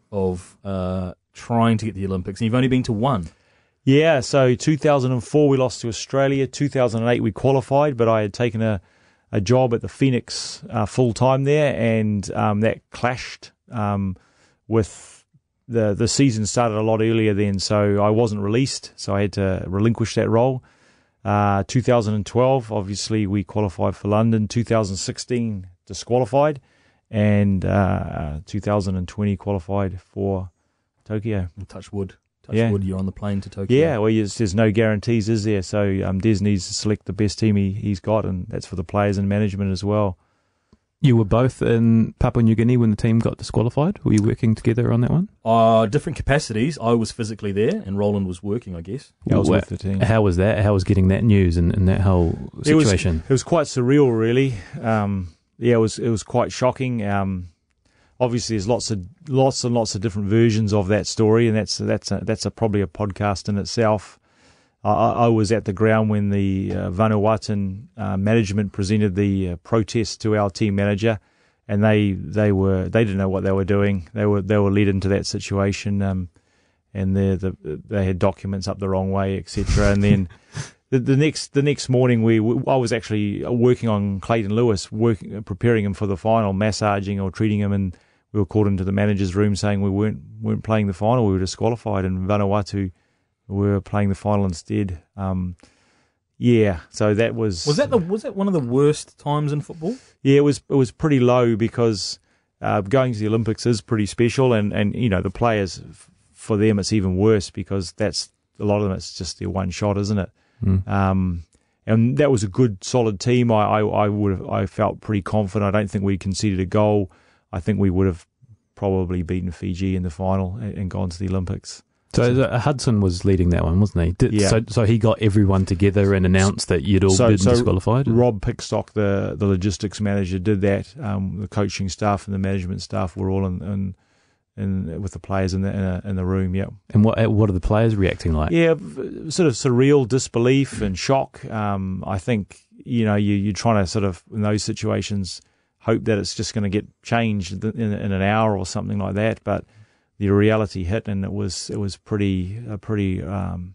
of uh, trying to get the Olympics, and you've only been to one. Yeah, so two thousand four we lost to Australia. two thousand eight we qualified, but I had taken a, a job at the Phoenix uh, full time there, and um, that clashed um, with the the season started a lot earlier then, so I wasn't released, so I had to relinquish that role. Uh, two thousand twelve, obviously we qualified for London. two thousand sixteen disqualified, and uh, two thousand twenty qualified for Tokyo. And touch wood. Touch Yeah. wood, you're on the plane to Tokyo. Yeah, well, yes, there's no guarantees, is there? So um, Des needs to select the best team he, he's got, and that's for the players and management as well. You were both in Papua New Guinea when the team got disqualified. Were you working together on that one? Uh, different capacities. I was physically there, and Roland was working, I guess. Yeah, I was Wha- with the team. How was that? How was getting that news and, and that whole It was- situation? It was quite surreal, really. Um, yeah, it was it was quite shocking. Um, obviously, there's lots of lots and lots of different versions of that story, and that's that's a, that's a, probably a podcast in itself. I, I was at the ground when the uh, Vanuatuan uh, management presented the uh, protest to our team manager, and they they were they didn't know what they were doing. They were they were led into that situation, um, and the, the they had documents up the wrong way, et cetera. And then the, the next the next morning, we I was actually working on Clayton Lewis, working preparing him for the final, massaging or treating him, and we were called into the manager's room saying we weren't weren't playing the final. We were disqualified, and Vanuatu were playing the final instead. Um, yeah, so that was Was that the was that one of the worst times in football? yeah, it was it was pretty low because uh, going to the Olympics is pretty special, and, and you know the players, for them it's even worse because that's a lot of them it's just their one shot, isn't it? Mm. Um, and that was a good solid team. I I, I would have, I felt pretty confident. I don't think we conceded a goal. I think we would have probably beaten Fiji in the final and, and gone to the Olympics. So uh, Hudson was leading that one, wasn't he? Did, Yeah. So, so he got everyone together and announced that you'd all So- been so disqualified. Rob Pickstock, the the logistics manager, did that. Um, the coaching staff and the management staff were all in, in, in with the players in the in, a, in the room. Yeah, And what what are the players reacting like? yeah, v- sort of surreal disbelief and shock. Um, I think you know you you're trying to sort of in those situations hope that it's just going to get changed in, in an hour or something like that, but the reality hit, and it was it was pretty a pretty um,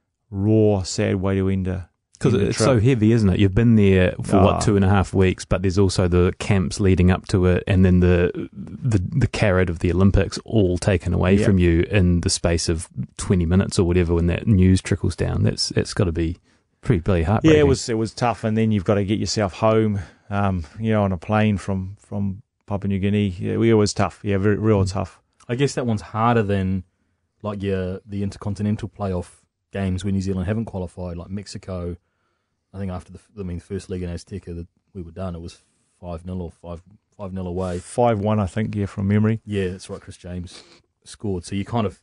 raw, sad way to end a Because end a it's trip. so heavy, isn't it? You've been there for Ah. what two and a half weeks, but there's also the camps leading up to it, and then the the the carrot of the Olympics all taken away Yep. from you in the space of twenty minutes or whatever. When that news trickles down, that's that's got to be pretty bloody heartbreaking. Yeah, it was it was tough, and then you've got to get yourself home, um, you know, on a plane from, from Papua New Guinea. Yeah, it was tough. Yeah, very real tough. I guess that one's harder than like your the intercontinental playoff games where New Zealand haven't qualified, like Mexico. I think after the I mean the first leg in Azteca that we were done, it was five nil or five five nil away. Five one, I think. Yeah, from memory. Yeah, that's right. Chris James scored, so you kind of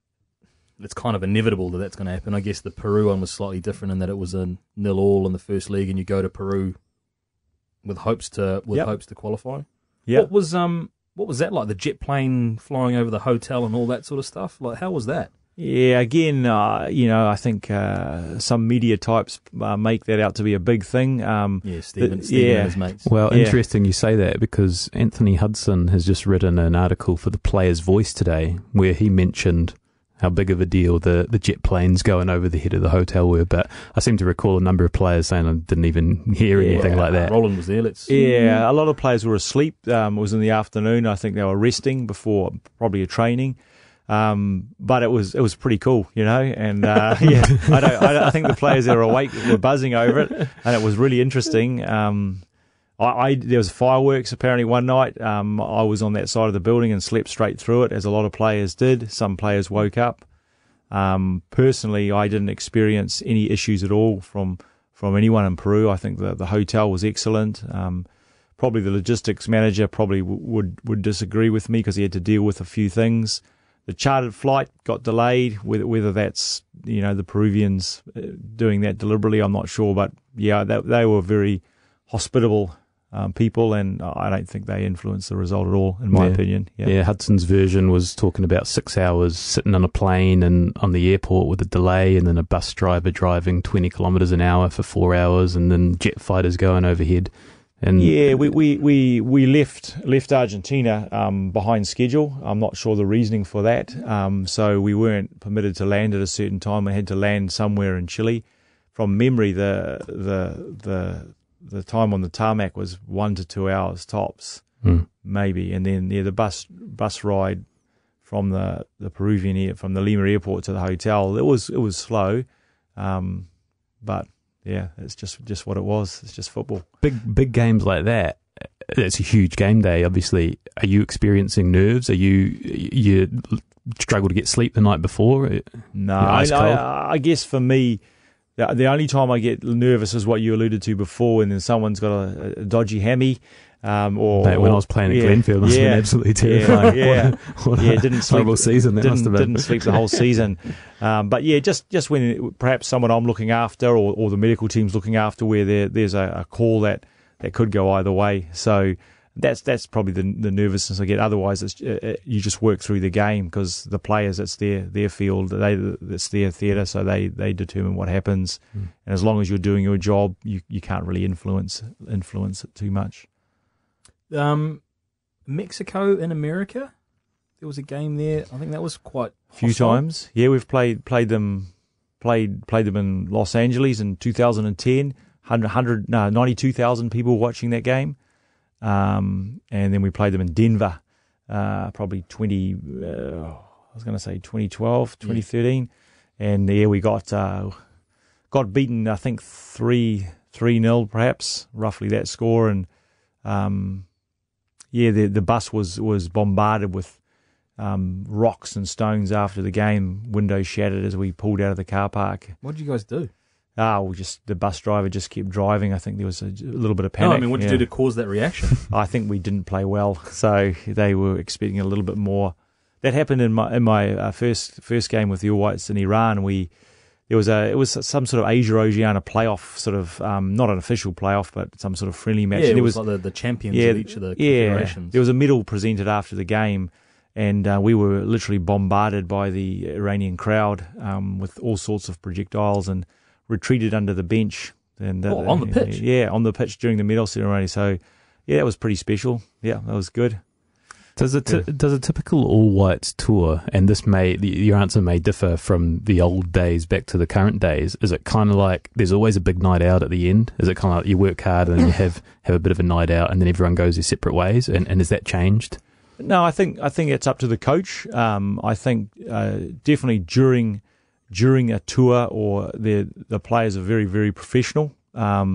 it's kind of inevitable that that's going to happen. I guess the Peru one was slightly different in that it was a nil all in the first leg, and you go to Peru with hopes to with Yep. hopes to qualify. Yeah, What was um what was that like? The jet plane flying over the hotel and all that sort of stuff. Like, how was that? yeah. Again, uh, you know, I think uh, some media types uh, make that out to be a big thing. Um, Yeah, Stephen, The- Stephen yeah. and his mates. Well, Yeah. interesting you say that because Anthony Hudson has just written an article for the Player's Voice today where he mentioned how big of a deal the, the jet planes going over the head of the hotel were. But I seem to recall a number of players saying I didn't even hear Yeah. anything like that. Roland was there. Let's Yeah, a lot of players were asleep. Um, it was in the afternoon. I think they were resting before probably a training. Um, but it was it was pretty cool, you know. And uh, yeah, I, don't, I, don't- I think the players that were awake were buzzing over it, and it was really interesting. Um, I, I there was fireworks apparently one night. Um, I was on that side of the building and slept straight through it, as a lot of players did. Some players woke up. Um, personally, I didn't experience any issues at all from from anyone in Peru. I think the the hotel was excellent. Um, probably the logistics manager probably w- would would disagree with me because he had to deal with a few things. the chartered flight got delayed. Whether, whether that's, you know, the Peruvians doing that deliberately, I'm not sure. But yeah, they, they were very hospitable um, people, and I don't think they influenced the result at all, in my yeah. opinion. Yeah. yeah, Hudson's version was talking about six hours sitting on a plane and on the airport with a delay, and then a bus driver driving twenty kilometres an hour for four hours, and then jet fighters going overhead. And yeah, we, we, we, we left left Argentina um, behind schedule. I'm not sure the reasoning for that. Um, so we weren't permitted to land at a certain time. We had to land somewhere in Chile. From memory, the the the the time on the tarmac was one to two hours tops, mm. maybe. And then yeah, the bus bus ride from the, the Peruvian air, from the Lima airport to the hotel, it was it was slow, um, but. Yeah, it's just, just what it was. It's just football. Big big games like that. It's a huge game day. Obviously, are you experiencing nerves? Are you you struggle to get sleep the night before? No, I, I, I guess for me, the, the only time I get nervous is what you alluded to before, when then someone's got a, a dodgy hammy. Um, or, Mate, when or, I was playing at yeah, Glenfield, it must yeah, have been absolutely terrifying. Yeah, yeah, what a, what a yeah didn't sleep, horrible season that didn't, must have been. Didn't sleep the whole season. Um, but yeah, just, just when it, perhaps someone I'm looking after, or, or the medical team's looking after, where there there's a, a call that, that could go either way. So that's that's probably the the nervousness I get. Otherwise, it's, uh, you just work through the game, because the players, it's their their field, they it's their theatre, so they, they determine what happens. Mm. And as long as you're doing your job, you, you can't really influence influence it too much. Um, Mexico and America, there was a game there. I think that was quite a few hostile. times. Yeah, we've played played them played played them in Los Angeles in two thousand ten. one hundred, no, ninety-two thousand people watching that game. Um, and then we played them in Denver, uh, probably twenty. Uh, I was going to say twenty twelve, twenty thirteen, yeah. And yeah, we got uh, got beaten. I think three three nil, perhaps, roughly that score. And um. Yeah, the the bus was, was bombarded with um, rocks and stones after the game. Windows shattered as we pulled out of the car park. What did you guys do? Ah, we just the bus driver just kept driving. I think there was a, a little bit of panic. No, I mean, what did yeah. you do to cause that reaction? I think we didn't play well, so they were expecting a little bit more. That happened in my in my uh, first first game with the All Whites in Iran. We It was a it was some sort of Asia Oceania playoff, sort of um, not an official playoff, but some sort of friendly match. Yeah, and it there was, was like the, the champions yeah, of each of the yeah, confederations. There was a medal presented after the game, and uh, we were literally bombarded by the Iranian crowd um, with all sorts of projectiles, and retreated under the bench. And uh, oh, on the pitch? Yeah, on the pitch during the medal ceremony. So, yeah, that was pretty special. Yeah, that was good. Does a, t- does a typical All Whites tour, and this may, your answer may differ from the old days back to the current days, is it kind of like there's always a big night out at the end? Is it kind of like you work hard and then you have, have a bit of a night out and then everyone goes their separate ways? And, and has that changed? No, I think I think it's up to the coach. Um, I think uh, definitely during during a tour, or the the players are very, very professional. Um,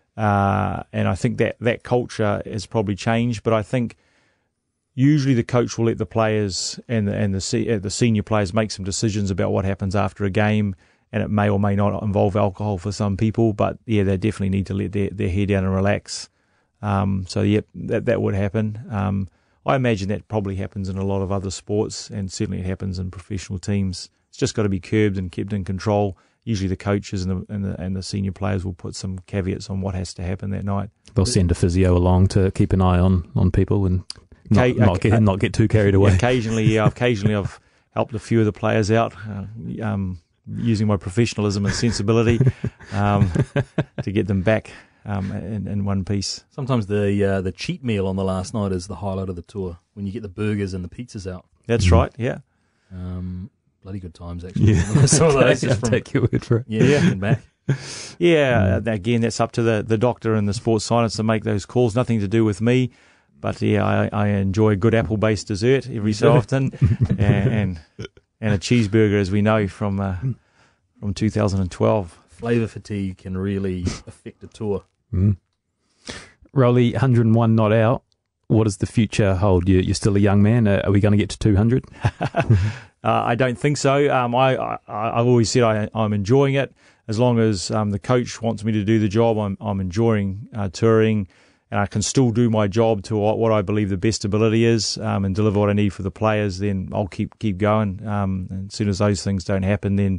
uh, and I think that, that culture has probably changed, but I think usually the coach will let the players and the, and the the senior players make some decisions about what happens after a game, and it may or may not involve alcohol for some people. But yeah, they definitely need to let their, their hair down and relax. Um, so yeah, that that would happen. Um, I imagine that probably happens in a lot of other sports, and certainly it happens in professional teams. It's just got to be curbed and kept in control. Usually the coaches and the, and the and the senior players will put some caveats on what has to happen that night. They'll send a physio along to keep an eye on, on people and not, Occa- not, get, not get too carried away. Occasionally, yeah, occasionally I've helped a few of the players out, uh, um, using my professionalism and sensibility um, to get them back um, in, in one piece. Sometimes the uh, the cheat meal on the last night is the highlight of the tour, when you get the burgers and the pizzas out. That's right, yeah. Um, bloody good times, actually. Yeah. Some of those Okay, just I'll from, take your word for it. yeah, Yeah. and back. Yeah, uh, again, that's up to the, the doctor and the sports science to make those calls. Nothing to do with me. But yeah, I, I enjoy a good apple-based dessert every so often, and, and and a cheeseburger, as we know from uh, from two thousand twelve. Flavour fatigue can really affect a tour. Mm. Rolly, one hundred and one not out. What does the future hold? You, you're still a young man. Uh, are we going to get to two hundred? uh, I don't think so. Um, I, I I've always said I, I'm enjoying it. As long as um, the coach wants me to do the job, I'm I'm enjoying uh, touring. and I can still do my job to what, what I believe the best ability is, um, and deliver what I need for the players, then I'll keep keep going. Um, and as soon as those things don't happen, then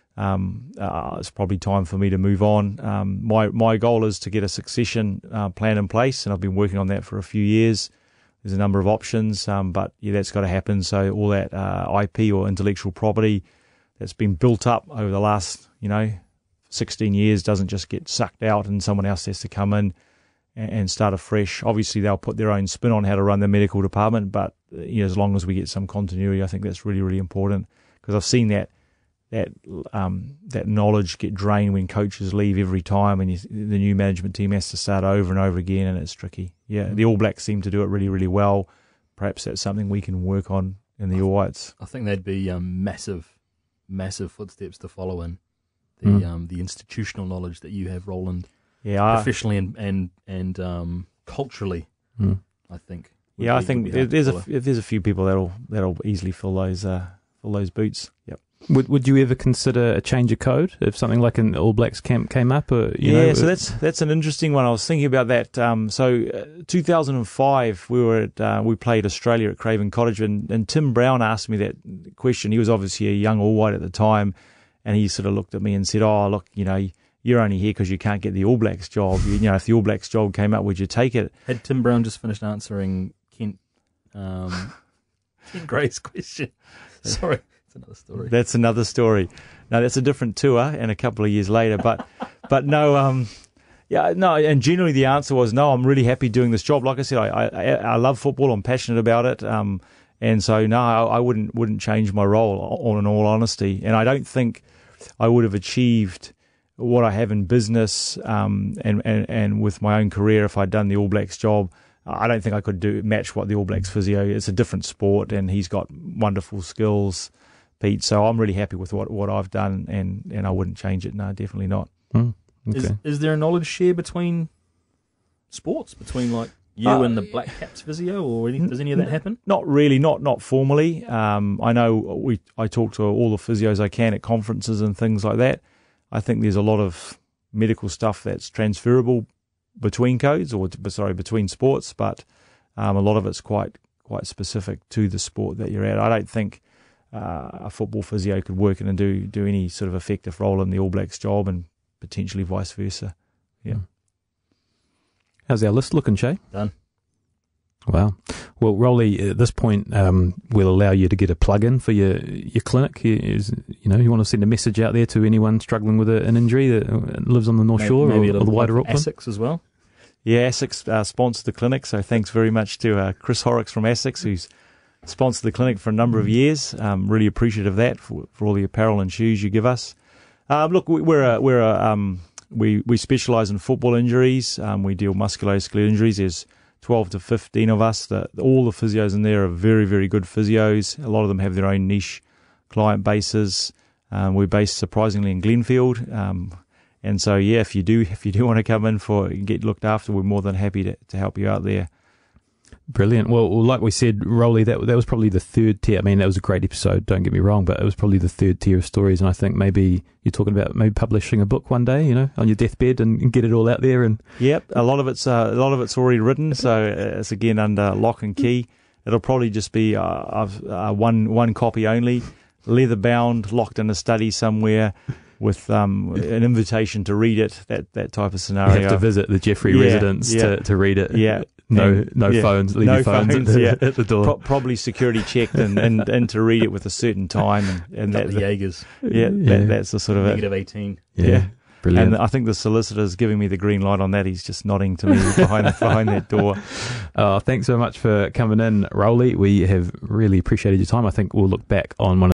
um, uh, it's probably time for me to move on. Um, my my goal is to get a succession uh, plan in place, and I've been working on that for a few years. There's a number of options, um, but yeah, that's got to happen. So all that uh, I P or intellectual property that's been built up over the last, you know, sixteen years doesn't just get sucked out and someone else has to come in and start afresh. Obviously, they'll put their own spin on how to run the medical department, but you know, as long as we get some continuity, I think that's really, really important, because I've seen that that um, that knowledge get drained when coaches leave every time, and you, the new management team has to start over and over again, and it's tricky. Yeah, mm-hmm. The All Blacks seem to do it really, really well. Perhaps that's something we can work on in the All Whites. I think that'd be um, massive, massive footsteps to follow in. The Mm. um, the institutional knowledge that you have, Roland. Yeah, I, professionally and and and um, culturally, Mm. I think. yeah, I be- think would be hard to there's a follow. there's a few people that'll that'll easily fill those uh, fill those boots. Yep. Would Would you ever consider a change of code if something like an All Blacks camp came up? Or you yeah, know, so that's that's an interesting one. I was thinking about that. Um, so, uh, two thousand five, we were at, uh, we played Australia at Craven Cottage, and, and Tim Brown asked me that question. He was obviously a young All White at the time, and he sort of looked at me and said, "Oh, look, you know, you're only here because you can't get the All Blacks job. You, you know, if the All Blacks job came up, would you take it?" Had Tim Brown just finished answering Kent um, Kent Gray's question? Sorry, it's another story. That's another story. No, that's a different tour, and a couple of years later. But, but no, um, yeah, no. And generally, the answer was no. I'm really happy doing this job. Like I said, I I, I love football. I'm passionate about it. Um, and so no, I, I wouldn't wouldn't change my role. All in all honesty, and I don't think I would have achieved what I have in business, um, and, and and with my own career if I'd done the All Blacks job. I don't think I could do match what the All Blacks physio. It's a different sport, and he's got wonderful skills, Pete. So I'm really happy with what, what I've done, and, and I wouldn't change it. No, definitely not. Mm, okay. Is is there a knowledge share between sports, between like you Uh, and the Black Caps physio, or any, does any of that happen? Not really, not not formally. Um, I know we. I talk to all the physios I can at conferences and things like that. I think there's a lot of medical stuff that's transferable between codes, or sorry, between sports, but um, a lot of it's quite quite specific to the sport that you're at. I don't think uh, a football physio could work in and do do any sort of effective role in the All Blacks job, and potentially vice versa. Yeah. How's our list looking, Shay? Done. Wow. Well, Rolly, at this point, um, we'll allow you to get a plug-in for your your clinic. You, is, you know, you want to send a message out there to anyone struggling with a, an injury that lives on the North Maybe- Shore maybe a or, or little the wider plug for Auckland? Essex as well. Yeah, Essex uh, sponsored the clinic, so thanks very much to uh, Chris Horrocks from Essex, who's sponsored the clinic for a number of years. Um, really appreciative of that for, for all the apparel and shoes you give us. Uh, look, we, we're a, we're a, um, we we specialise in football injuries. Um, we deal musculoskeletal injuries. There's twelve to fifteen of us. The, all the physios in there are very, very good physios. A lot of them have their own niche client bases. Um, we're based surprisingly in Glenfield. Um, And so, yeah, if you do if you do want to come in for get looked after, we're more than happy to, to help you out there. Brilliant. Well, well, like we said, Rolly, that that was probably the third tier. I mean, that was a great episode, don't get me wrong, but it was probably the third tier of stories. And I think maybe you're talking about maybe publishing a book one day, you know, on your deathbed, and, and get it all out there. And Yep, a lot of it's uh, a lot of it's already written, so it's again under lock and key. It'll probably just be uh, uh, one one copy only, leather bound, locked in a study somewhere, with um, an invitation to read it, that, that type of scenario. you have to visit the Jeffrey Yeah, residence yeah. to, to read it. Yeah. No And, no yeah, phones, leave no your phones, phones, at, the, yeah. at the door. Pro- probably security checked and, and, and to read it with a certain time. And, and Couple that, of Jaegers, yeah, Yeah. That, that's the sort of it. negative eighteen. yeah. yeah. Brilliant. And I think the solicitor's giving me the green light on that. He's just nodding to me behind behind that door. Oh, thanks so much for coming in, Rolly. We have really appreciated your time. I think we'll look back on one